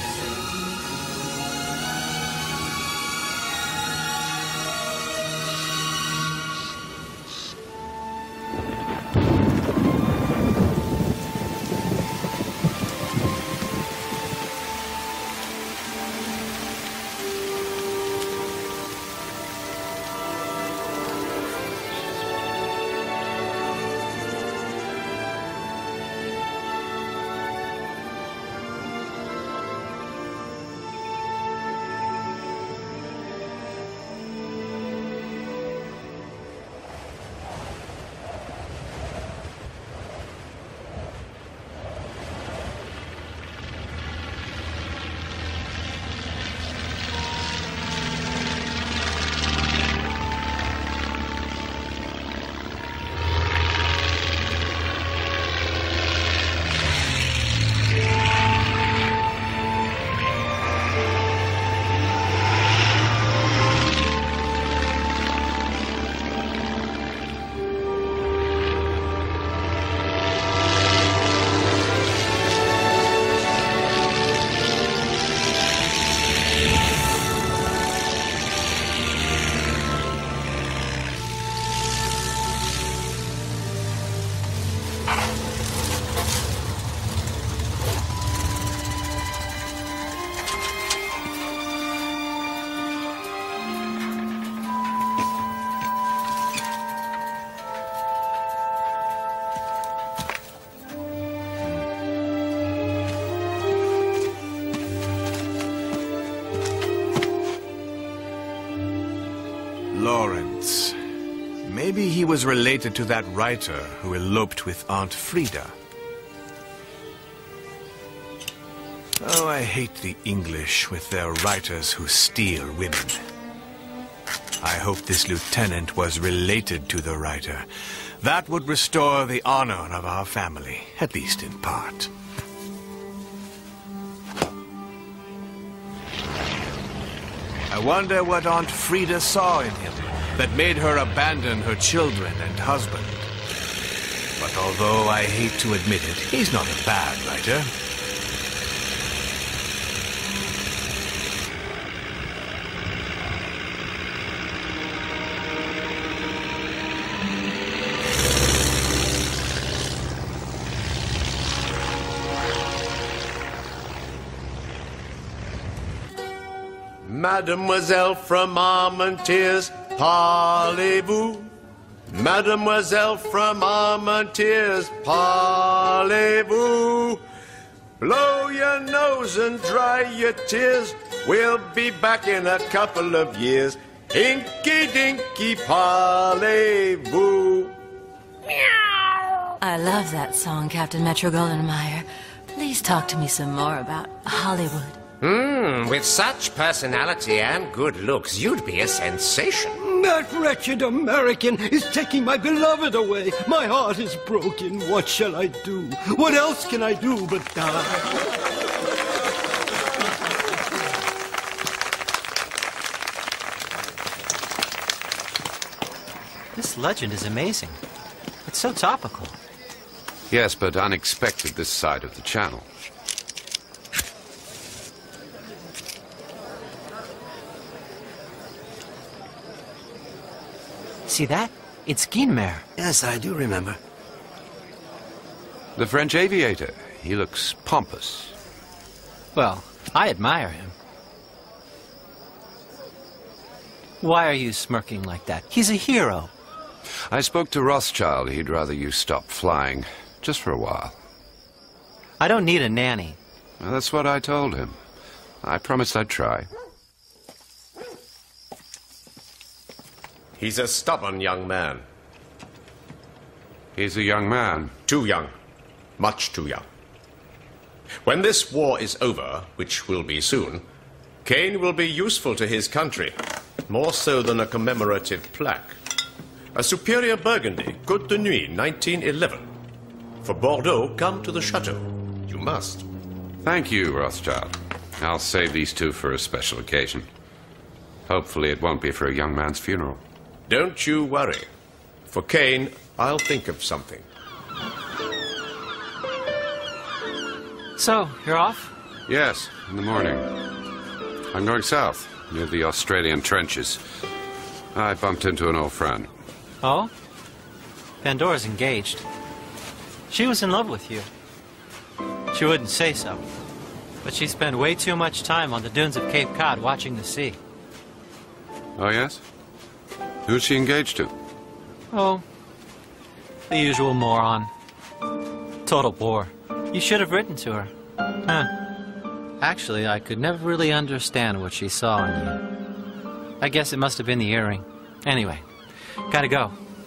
resemblance. Maybe he was related to that writer who eloped with Aunt Frida. Oh, I hate the English with their writers who steal women. I hope this lieutenant was related to the writer. That would restore the honor of our family, at least in part. I wonder what Aunt Frida saw in him that made her abandon her children and husband. But although I hate to admit it, he's not a bad writer. Mademoiselle from Armentières, parlez-vous? Mademoiselle from Armentières, parlez-vous? Blow your nose and dry your tears. We'll be back in a couple of years. Inky dinky, parlez-vous? I love that song, Captain Metro Goldenmeyer. Please talk to me some more about Hollywood. Hmm, with such personality and good looks, you'd be a sensation. That wretched American is taking my beloved away. My heart is broken. What shall I do? What else can I do but die? This legend is amazing. It's so topical. Yes, but unexpected this side of the channel. See that? It's Guinmer. Yes, I do remember. The French aviator. He looks pompous. Well, I admire him. Why are you smirking like that? He's a hero. I spoke to Rothschild. He'd rather you stop flying, just for a while. I don't need a nanny. Well, that's what I told him. I promised I'd try. He's a stubborn young man. He's a young man. Too young. Much too young. When this war is over, which will be soon, Kane will be useful to his country, more so than a commemorative plaque. A superior Burgundy, Côte de Nuit, nineteen eleven. For Bordeaux, come to the chateau. You must. Thank you, Rothschild. I'll save these two for a special occasion. Hopefully it won't be for a young man's funeral. Don't you worry. For Kane, I'll think of something. So, you're off? Yes, in the morning. I'm going south, near the Australian trenches. I bumped into an old friend. Oh? Pandora's engaged. She was in love with you. She wouldn't say so. But she spent way too much time on the dunes of Cape Cod watching the sea. Oh, yes? Who's she engaged to? Oh, the usual moron. Total bore. You should have written to her. Huh. Actually, I could never really understand what she saw in you. I guess it must have been the earring. Anyway, gotta go.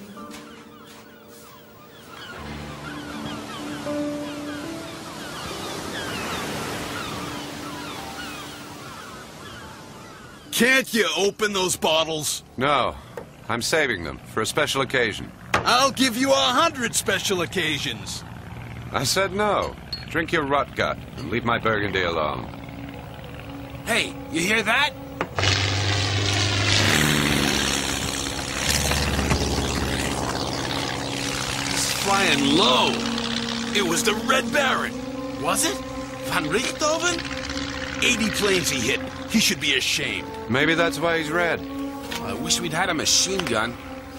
Can't you open those bottles? No. I'm saving them for a special occasion. I'll give you a hundred special occasions. I said no. Drink your rot gut and leave my Burgundy alone. Hey, you hear that? It's flying low. It was the Red Baron. Was it? Van Richthofen? eighty planes he hit. He should be ashamed. Maybe that's why he's red. I wish we'd had a machine gun.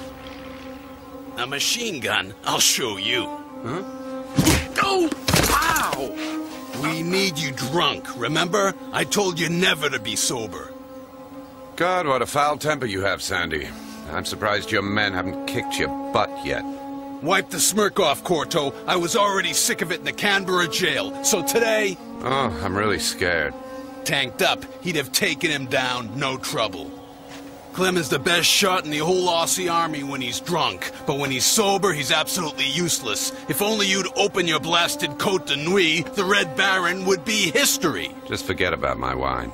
A machine gun? I'll show you. Huh? Oh! Ow! We need you drunk, remember? I told you never to be sober. God, what a foul temper you have, Sandy. I'm surprised your men haven't kicked your butt yet. Wipe the smirk off, Corto. I was already sick of it in the Canberra jail. So today... Oh, I'm really scared. Tanked up, he'd have taken him down, no trouble. Clem is the best shot in the whole Aussie army when he's drunk, but when he's sober, he's absolutely useless. If only you'd open your blasted Côte de Nuit, the Red Baron would be history. Just forget about my wine.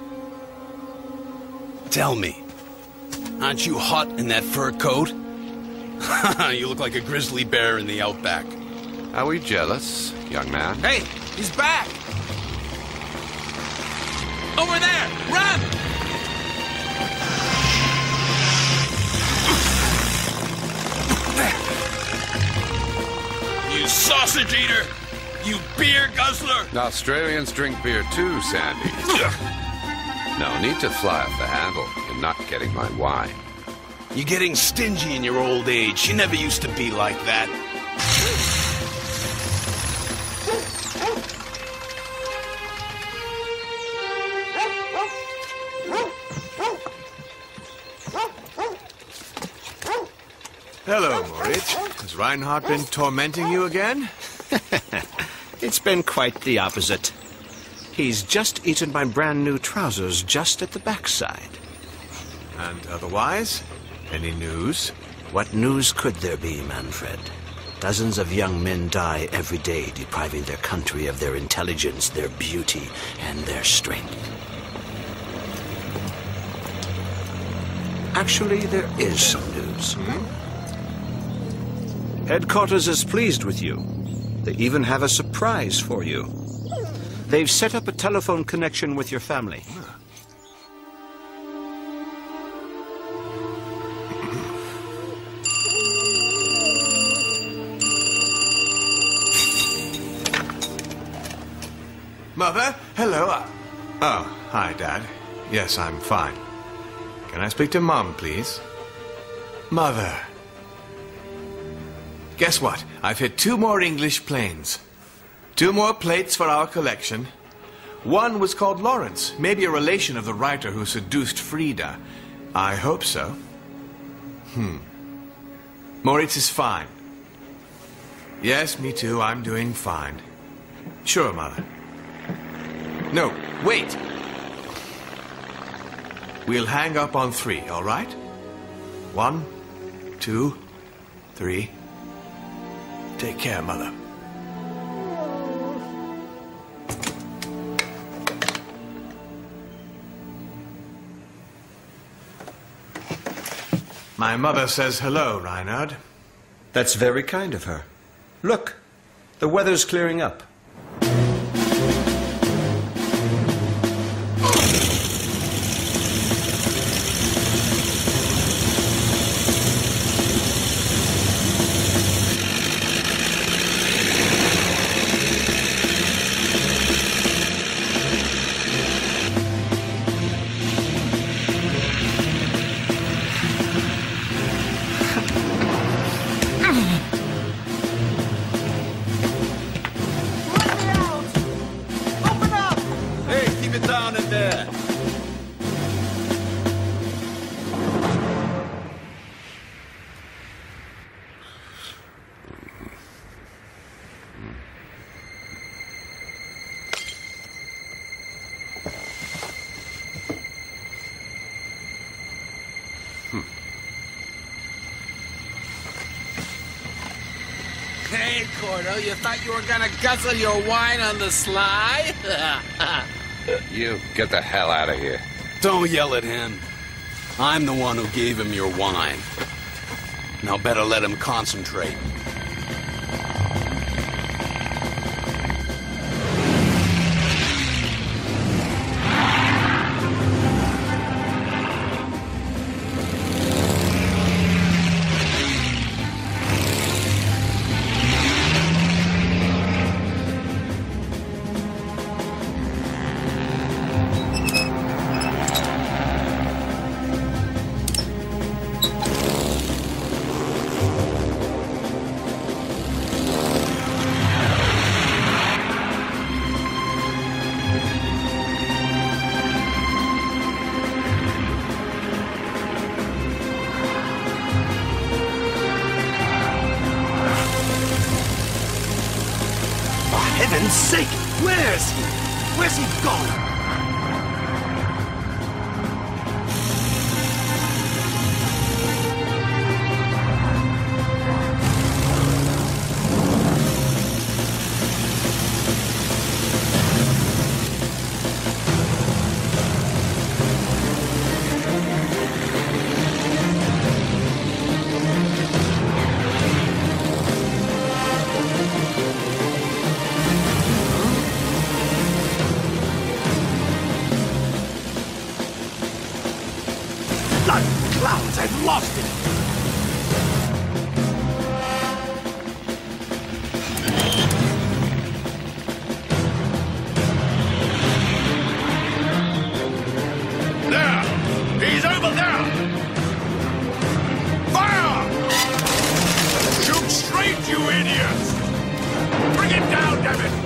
Tell me, aren't you hot in that fur coat? You look like a grizzly bear in the outback. Are we jealous, young man? Hey, he's back! Over there! Run! You sausage eater! You beer guzzler! Australians drink beer too, Sandy. No need to fly off the handle. You're not getting my wine. You're getting stingy in your old age. You never used to be like that. Hello, Moritz. Has Reinhardt been tormenting you again? It's been quite the opposite. He's just eaten my brand new trousers just at the backside. And otherwise? Any news? What news could there be, Manfred? Dozens of young men die every day, depriving their country of their intelligence, their beauty, and their strength. Actually, there is some news. Hmm? Headquarters is pleased with you. They even have a surprise for you. They've set up a telephone connection with your family. Mother? Hello. Oh, hi, Dad. Yes, I'm fine. Can I speak to Mom, please? Mother. Guess what? I've hit two more English planes. Two more plates for our collection. One was called Lawrence, maybe a relation of the writer who seduced Frida. I hope so. Hmm. Moritz is fine. Yes, me too. I'm doing fine. Sure, Mother. No, wait. We'll hang up on three, all right? One, two, three. Take care, Mother. My mother says hello, Reinhard. That's very kind of her. Look, the weather's clearing up. Hey, Cordo, you thought you were gonna guzzle your wine on the sly? You get the hell out of here. Don't yell at him. I'm the one who gave him your wine. Now better let him concentrate. heaven's sake! Where is he? Where's he going? destiny. There! He's over there! Fire! Shoot straight, you idiots! Bring him down, damn it!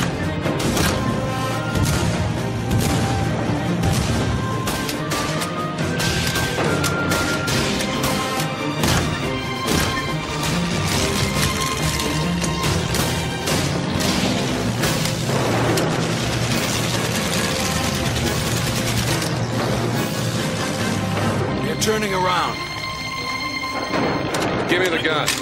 Turning around. Give me the gun.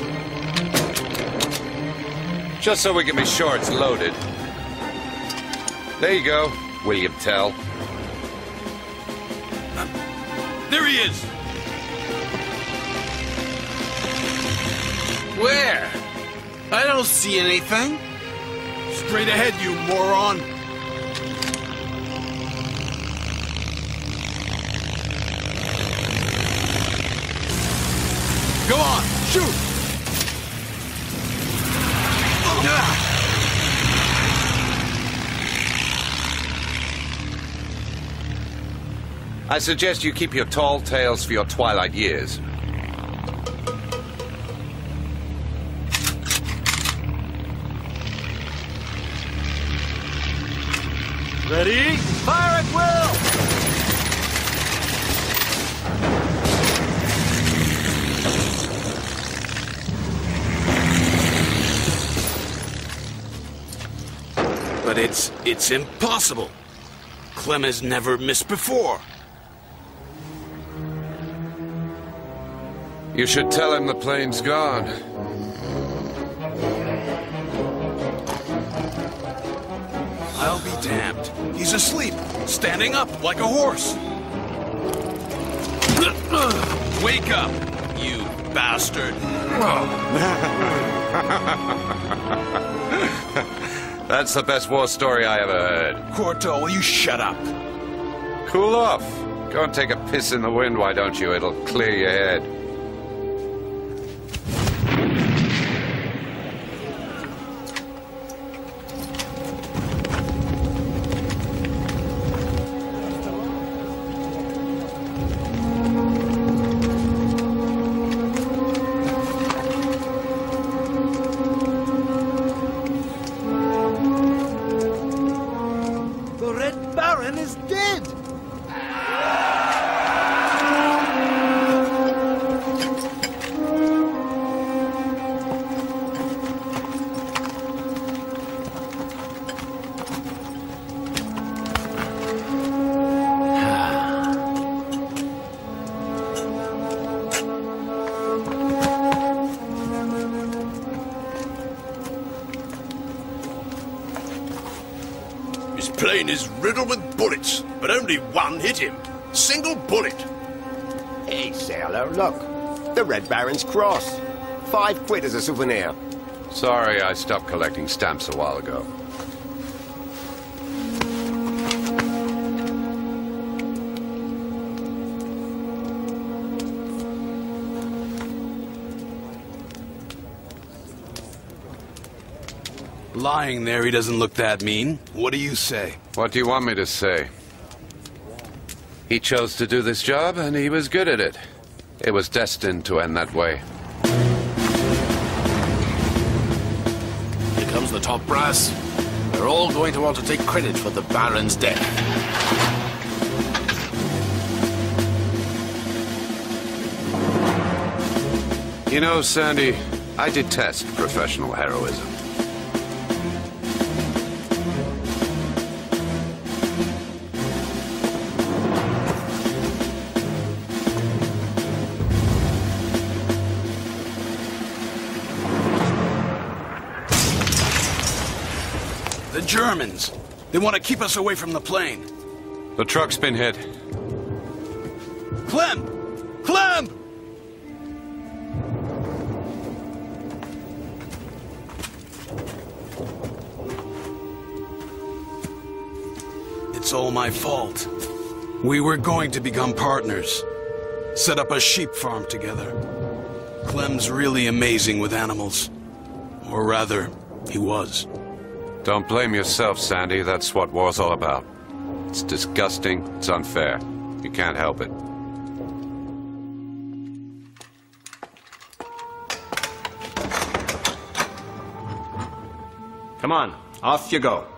Just so we can be sure it's loaded. There you go, William Tell. There he is! Where? I don't see anything. Straight ahead, you moron! Go on, shoot! I suggest you keep your tall tales for your twilight years. Ready? Fire at will! But it's... it's impossible. Clem has never missed before. You should tell him the plane's gone. I'll be damned. He's asleep, standing up like a horse. Wake up, you bastard. That's the best war story I ever heard. Corto, will you shut up? Cool off. Go and take a piss in the wind, why don't you? It'll clear your head. Plane is riddled with bullets, but only one hit him. Single bullet. Hey, sailor, look. The Red Baron's cross. Five quid as a souvenir. Sorry, I stopped collecting stamps a while ago. Lying there, he doesn't look that mean. What do you say? What do you want me to say? He chose to do this job, and he was good at it. It was destined to end that way. Here comes the top brass. They're all going to want to take credit for the Baron's death. You know, Sandy, I detest professional heroism. The Germans. They want to keep us away from the plane. The truck's been hit. Clem! Clem! It's all my fault. We were going to become partners. set up a sheep farm together. Clem's really amazing with animals. Or rather, he was. Don't blame yourself, Sandy. That's what war's all about. It's disgusting. It's unfair. You can't help it. Come on, off you go.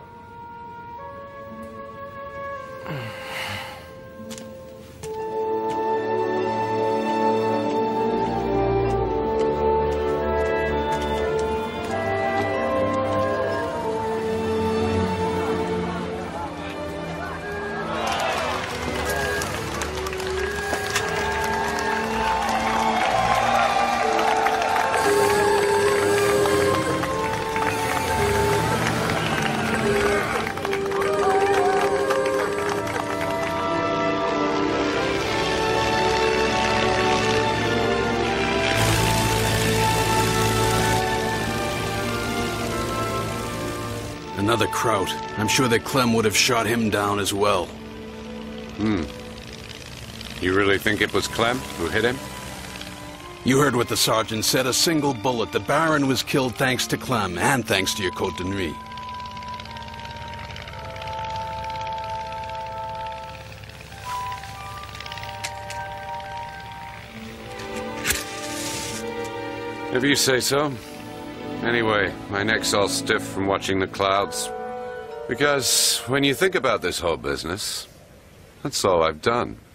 Another Kraut. I'm sure that Clem would have shot him down as well. Hmm. You really think it was Clem who hit him? You heard what the sergeant said. A single bullet. The Baron was killed thanks to Clem, and thanks to your Côte de Nuit. If you say so. Anyway, my neck's all stiff from watching the clouds. Because when you think about this whole business, that's all I've done.